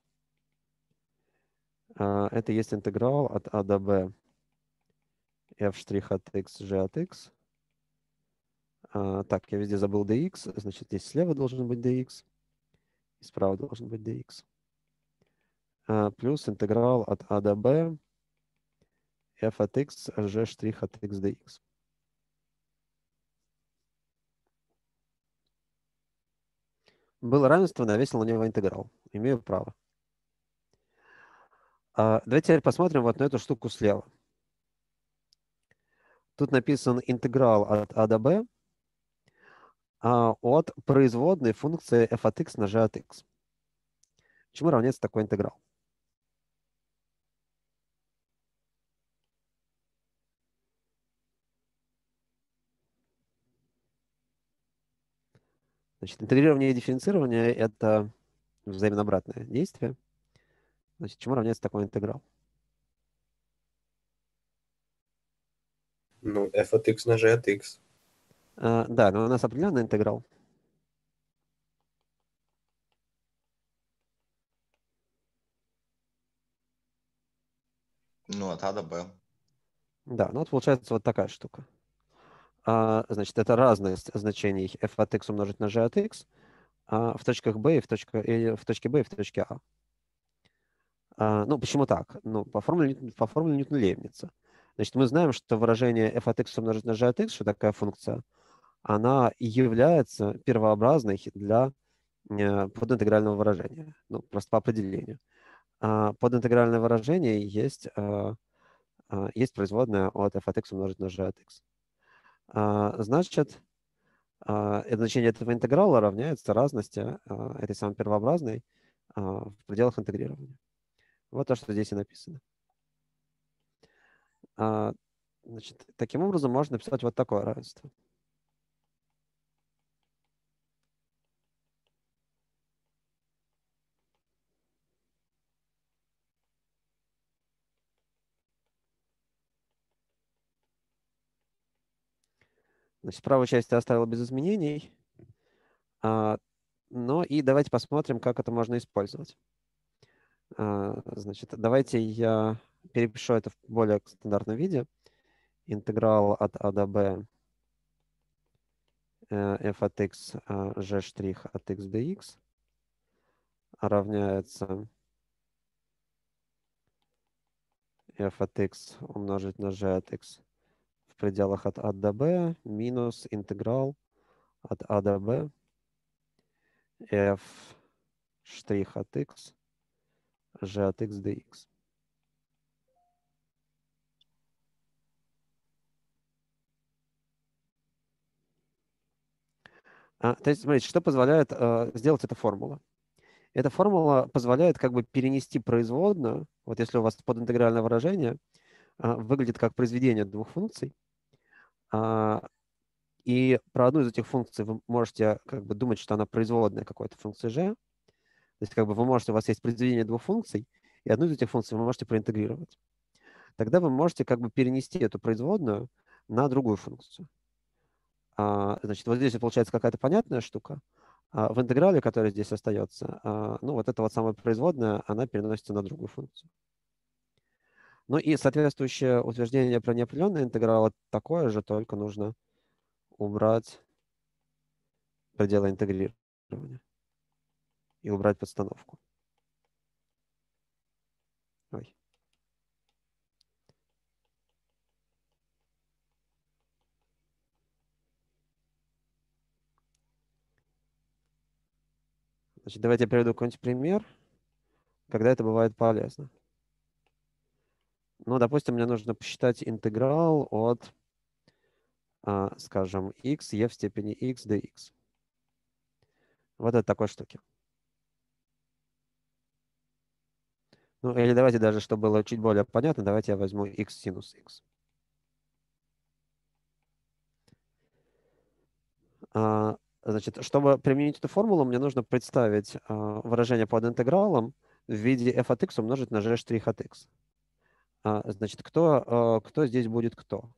Это есть интеграл от a до b f' от x g от x. Так, я везде забыл dx, значит, здесь слева должен быть dx, и справа должен быть dx. Плюс интеграл от a до b f от x g' от x dx. Было равенство, навесил на него интеграл. Имею право. Давайте теперь посмотрим вот на эту штуку слева. Тут написан интеграл от a до b от производной функции f от x на g от x. Чему равняется такой интеграл? Значит, интегрирование и дифференцирование — это взаимно обратное действие. Значит, чему равняется такой интеграл? Ну, f от x на g от x. Да, но у нас определенный интеграл. Ну, от А до Б. Да, ну вот получается вот такая штука. Значит, это разность значений f от x умножить на g от x в точках b и в точке b и в точке a. Ну, почему так? Ну, по формуле Ньютона-Лейбница. Значит, мы знаем, что выражение f от x умножить на g от x, что такая функция, она является первообразной для подинтегрального выражения. Ну, просто по определению. Подинтегральное выражение есть производная от f от x умножить на g от x. Значит, значение этого интеграла равняется разности этой самой первообразной в пределах интегрирования. Вот то, что здесь и написано. Значит, таким образом можно написать вот такое равенство. Значит, правую часть я оставил без изменений. Ну и давайте посмотрим, как это можно использовать. Значит, давайте я перепишу это в более стандартном виде. Интеграл от a до b f от x g' от x dx равняется f от x умножить на g от x в пределах от a до b минус интеграл от a до b f штрих от x g от x dx. То есть, смотрите, что позволяет сделать эта формула? Эта формула позволяет как бы перенести производную, вот если у вас подинтегральное выражение выглядит как произведение двух функций, и про одну из этих функций вы можете как бы думать, что она производная какой-то функции g. То есть как бы вы можете, у вас есть произведение двух функций, и одну из этих функций вы можете проинтегрировать. Тогда вы можете как бы перенести эту производную на другую функцию. Значит, вот здесь получается какая-то понятная штука. В интеграле, который здесь остается, ну вот эта вот самая производная, она переносится на другую функцию. Ну и соответствующее утверждение про неопределенный интеграл такое же, только нужно убрать пределы интегрирования и убрать подстановку. Ой. Значит, давайте я приведу какой-нибудь пример, когда это бывает полезно. Ну, допустим, мне нужно посчитать интеграл от, скажем, x e в степени x dx. Вот это такой штуки. Ну, или давайте даже, чтобы было чуть более понятно, давайте я возьму x синус x. Значит, чтобы применить эту формулу, мне нужно представить выражение под интегралом в виде f от x умножить на g' от x. Значит, кто здесь будет кто?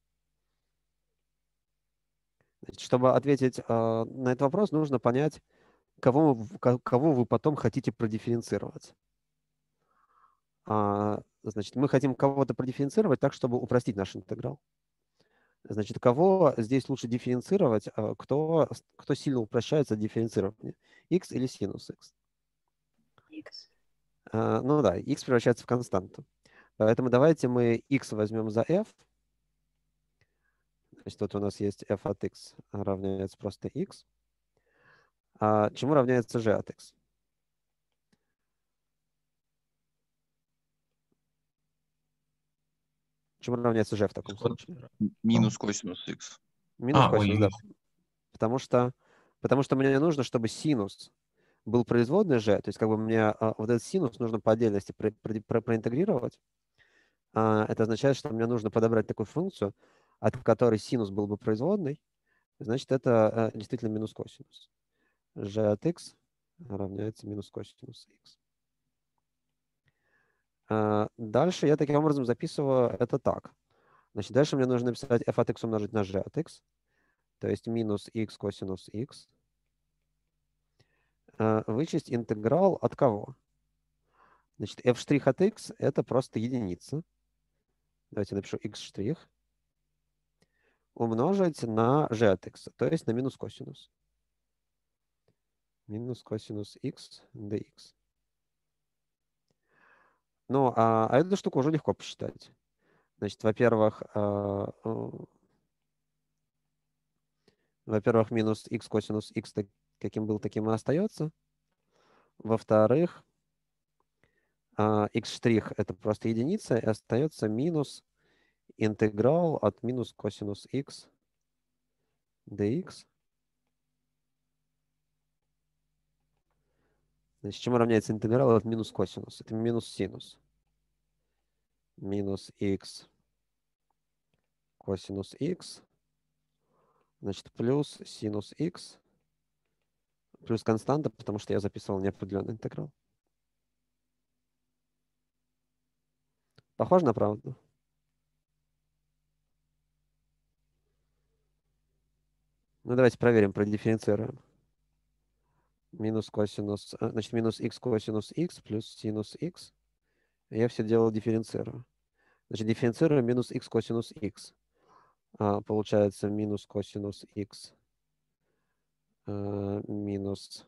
Значит, чтобы ответить на этот вопрос, нужно понять, кого вы потом хотите продифференцировать. Значит, мы хотим кого-то продифференцировать так, чтобы упростить наш интеграл. Значит, кого здесь лучше дифференцировать, кто сильно упрощается от дифференцирования? X или синус x? X. Ну да, x превращается в константу. Поэтому давайте мы x возьмем за f. Значит, тут у нас есть f от x равняется просто x. Чему равняется g от x? Чему равняется g в таком случае? Минус косинус x. Минус косинус, да. Ой, Потому что мне нужно, чтобы синус был производный g, то есть как бы мне вот этот синус нужно по отдельности проинтегрировать. Это означает, что мне нужно подобрать такую функцию, от которой синус был бы производный. Значит, это действительно минус косинус. g от x равняется минус косинус x. Дальше я таким образом записываю это так. Значит, дальше мне нужно написать f от x умножить на g от x, то есть минус x косинус x. Вычесть интеграл от кого? Значит, f' от x это просто единица. Давайте напишу x' умножить на g от x, то есть на минус косинус. Минус косинус x dx. Ну, эту штуку уже легко посчитать. Значит, во-первых, минус x косинус x каким был, таким и остается. Во-вторых, x' это просто единица, и остается минус интеграл от минус косинус x dx. Значит, чему равняется интеграл от минус косинус? Это минус синус. Минус x косинус x. Значит, плюс синус x. Плюс константа, потому что я записывал неопределенный интеграл. Похоже на правду? Ну, давайте проверим, продифференцируем. Минус косинус, значит, минус x косинус x плюс синус x. Я все дело дифференцирую. Значит, дифференцирую минус x косинус x. Получается минус косинус x минус,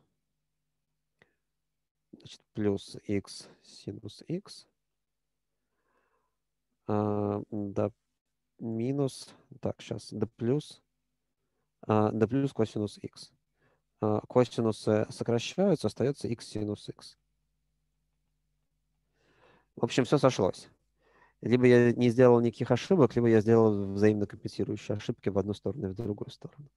значит, плюс x синус x. d минус, так, сейчас, d плюс косинус x. Косинусы сокращаются, остается x синус x. В общем, все сошлось. Либо я не сделал никаких ошибок, либо я сделал взаимно компенсирующие ошибки в одну сторону и в другую сторону.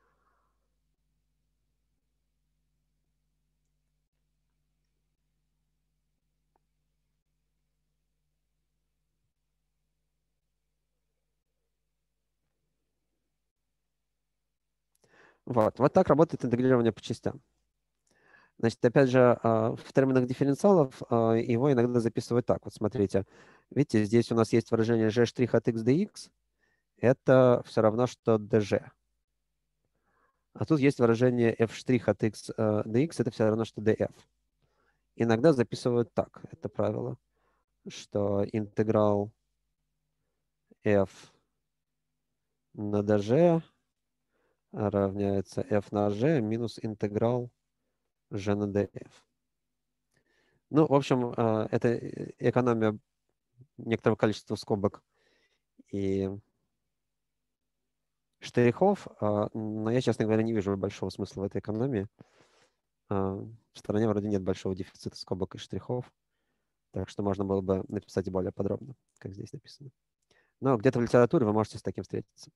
Вот так работает интегрирование по частям. Значит, опять же, в терминах дифференциалов его иногда записывают так. Вот смотрите, видите, здесь у нас есть выражение g' от x dx. Это все равно, что dg. А тут есть выражение f' от x dx. Это все равно, что df. Иногда записывают так, это правило, что интеграл f на dg равняется f на g минус интеграл g на df. Ну, в общем, это экономия некоторого количества скобок и штрихов, но я, честно говоря, не вижу большого смысла в этой экономии. В стороне вроде нет большого дефицита скобок и штрихов, так что можно было бы написать более подробно, как здесь написано. Но где-то в литературе вы можете с таким встретиться.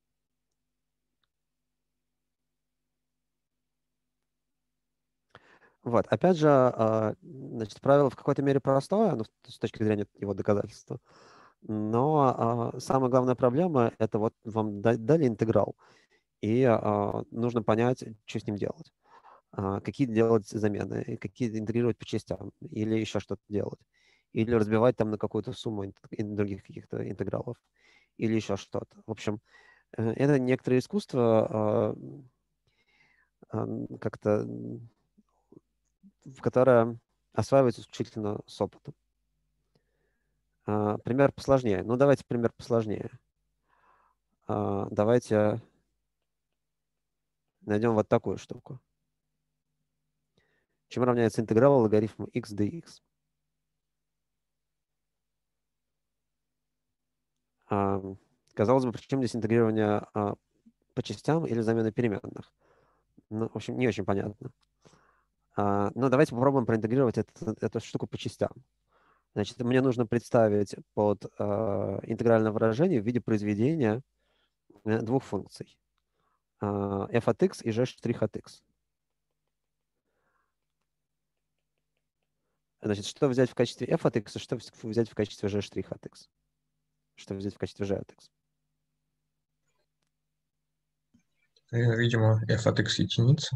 Вот, опять же, значит, правило в какой-то мере простое, ну, с точки зрения его доказательства. Но самая главная проблема — это вот вам дали интеграл, и нужно понять, что с ним делать. Какие делать замены, какие интегрировать по частям, или еще что-то делать. Или разбивать там на какую-то сумму других каких-то интегралов, или еще что-то. В общем, это некоторое искусство, как-то, которое осваивается исключительно с опытом. Пример посложнее. Ну, давайте пример посложнее. Давайте найдем вот такую штуку. Чему равняется интеграл логарифма x dx? Казалось бы, причем здесь интегрирование по частям или замена переменных? Ну, в общем, не очень понятно. Но давайте попробуем проинтегрировать эту штуку по частям. Значит, мне нужно представить под интегральное выражение в виде произведения двух функций. f от x и g' от x. Значит, что взять в качестве f от x, и что взять в качестве g' от x? Что взять в качестве g от x? Видимо, f от x единица.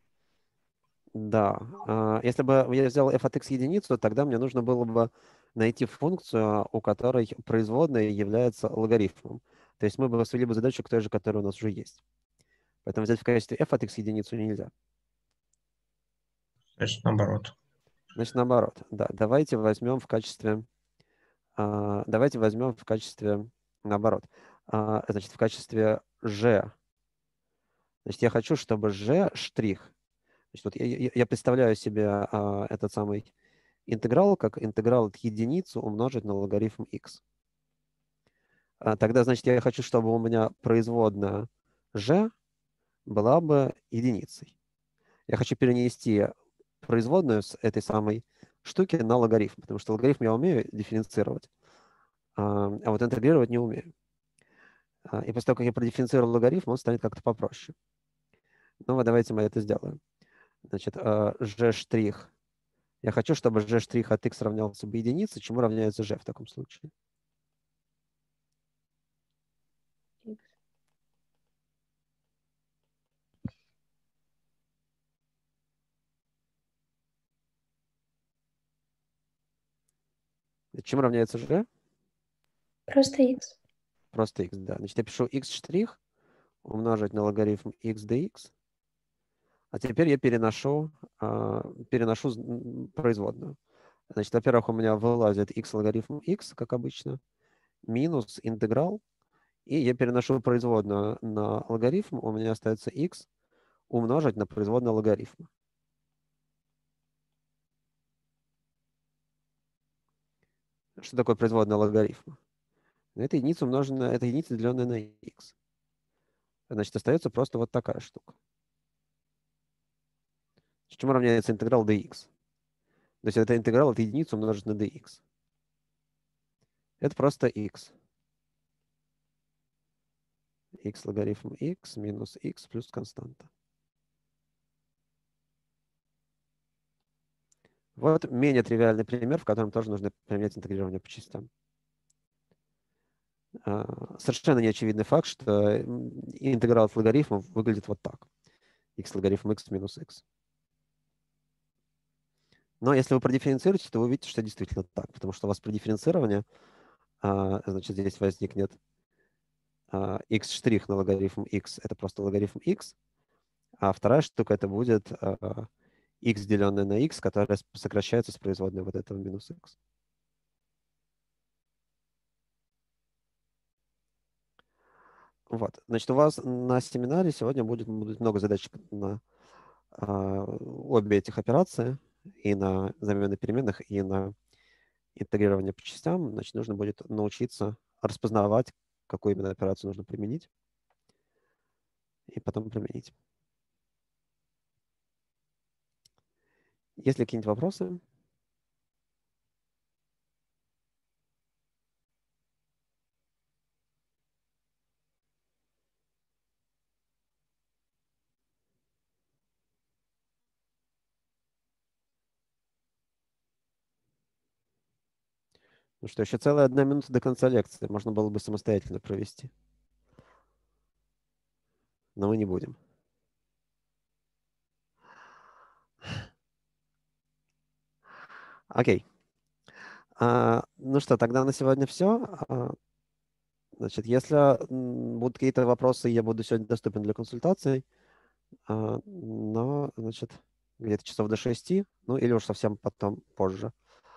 Да. Если бы я взял f от x единицу, тогда мне нужно было бы найти функцию, у которой производная является логарифмом. То есть мы бы свели бы задачу к той же, которая у нас уже есть. Поэтому взять в качестве f от x единицу нельзя. Значит, наоборот. Значит, наоборот. Да, давайте возьмем в качестве наоборот. Значит, в качестве g. Значит, я хочу, чтобы g'. Значит, вот я представляю себе этот самый интеграл как интеграл от единицы умножить на логарифм x. Тогда, значит, я хочу, чтобы у меня производная g была бы единицей. Я хочу перенести производную с этой самой штуки на логарифм, потому что логарифм я умею дифференцировать, а вот интегрировать не умею. И после того, как я продифференцирую логарифм, он станет как-то попроще. Ну вот давайте мы это сделаем. Значит, g'. Я хочу, чтобы g' от x равнялся бы единице. Чему равняется g в таком случае? Чему равняется g? Просто x. Просто x, да. Значит, я пишу x' умножить на логарифм x dx. А теперь я переношу производную. Значит, во-первых, у меня вылазит x логарифм x, как обычно, минус интеграл. И я переношу производную на логарифм. У меня остается x умножить на производную логарифма. Что такое производная логарифма? Это единица умноженная, это единица, деленная на x. Значит, остается просто вот такая штука. Чему равняется интеграл dx? То есть это интеграл от единицы умножить на dx. Это просто x. X логарифм x минус x плюс константа. Вот менее тривиальный пример, в котором тоже нужно применять интегрирование по частям. Совершенно неочевидный факт, что интеграл от логарифмов выглядит вот так. X логарифм x минус x. Но если вы продифференцируете, то вы увидите, что действительно так, потому что у вас при дифференцировании, значит, здесь возникнет x штрих на логарифм x, это просто логарифм x, а вторая штука это будет x, деленное на x, которая сокращается с производной вот этого минус x. Вот. Значит, у вас на семинаре сегодня будет много задач на обе этих операции, и на замену переменных, и на интегрирование по частям. Значит, нужно будет научиться распознавать, какую именно операцию нужно применить, и потом применить. Есть ли какие-нибудь вопросы? Ну что, еще целая 1 минута до конца лекции. Можно было бы самостоятельно провести. Но мы не будем. Окей. Ну что, тогда на сегодня все. Значит, если будут какие-то вопросы, я буду сегодня доступен для консультаций. Но, значит, где-то часов до 6, ну или уж совсем потом, позже.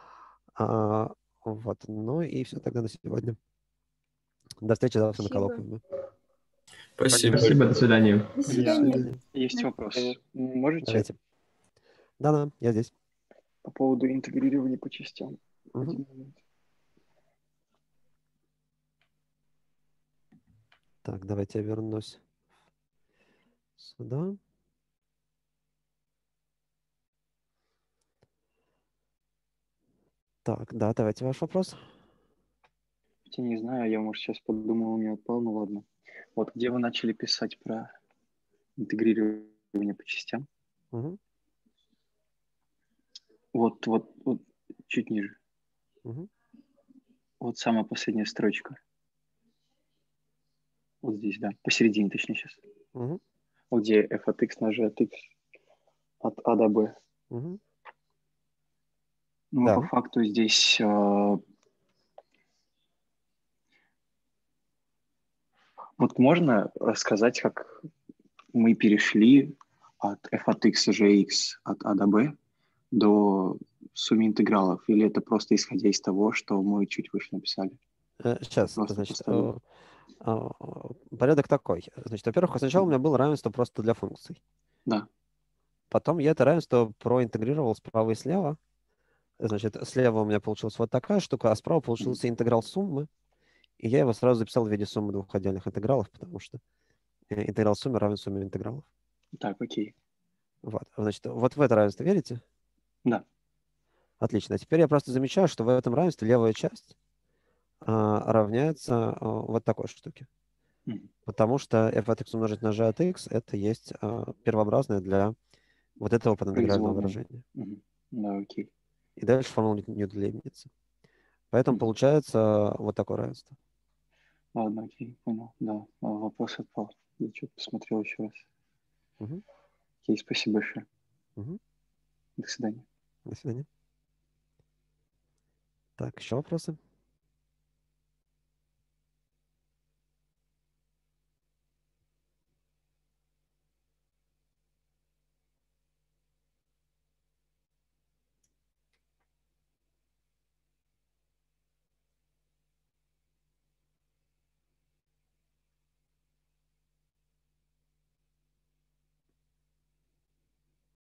Вот. Ну и все тогда на сегодня. До встречи завтра на Спасибо. коллоквиуме. Спасибо. Спасибо, до свидания. До До свидания. свидания. Есть вопрос. Можете Давайте. Да-да, я здесь. по поводу интегрирования по частям? Мгм. Один момент. Так, давайте я вернусь сюда. Так, да, давайте ваш вопрос. Я не знаю, я, может, сейчас подумал, у меня отпал, ну ладно. Вот где вы начали писать про интегрирование по частям? Мгм, Вот чуть ниже. мгм. Вот самая последняя строчка. Вот здесь, да. Посередине, точнее, сейчас. Мгм, Вот где f от x на g от x от a до b. мгм. Ну, Да. по факту здесь вот можно рассказать, как мы перешли от f от x gx от a до b до суммы интегралов? Или это просто исходя из того, что мы чуть выше написали? Сейчас, Просто значит, поставил. порядок такой. Значит, во-первых, сначала у меня было равенство просто для функций. Да. Потом я это равенство проинтегрировал справа и слева. Значит, слева у меня получилась вот такая штука, а справа получился интеграл суммы. И я его сразу записал в виде суммы двух отдельных интегралов, потому что интеграл суммы равен сумме интегралов. Так, окей. Вот. Значит, вот в это равенство верите? Да. Отлично. А теперь я просто замечаю, что в этом равенстве левая часть равняется вот такой штуке. Мгм. Потому что f от x умножить на g от x это есть первообразное для вот этого подинтегрального Производная. выражения. Мгм. Да, окей. И дальше формула Ньютона-Лейбница. Поэтому Мгм. получается вот такое равенство. Ладно, окей, понял. Да, вопрос отпал. Я что-то посмотрел еще раз. Мгм. Окей, спасибо большое. Мгм. До свидания. До свидания. Так, еще вопросы?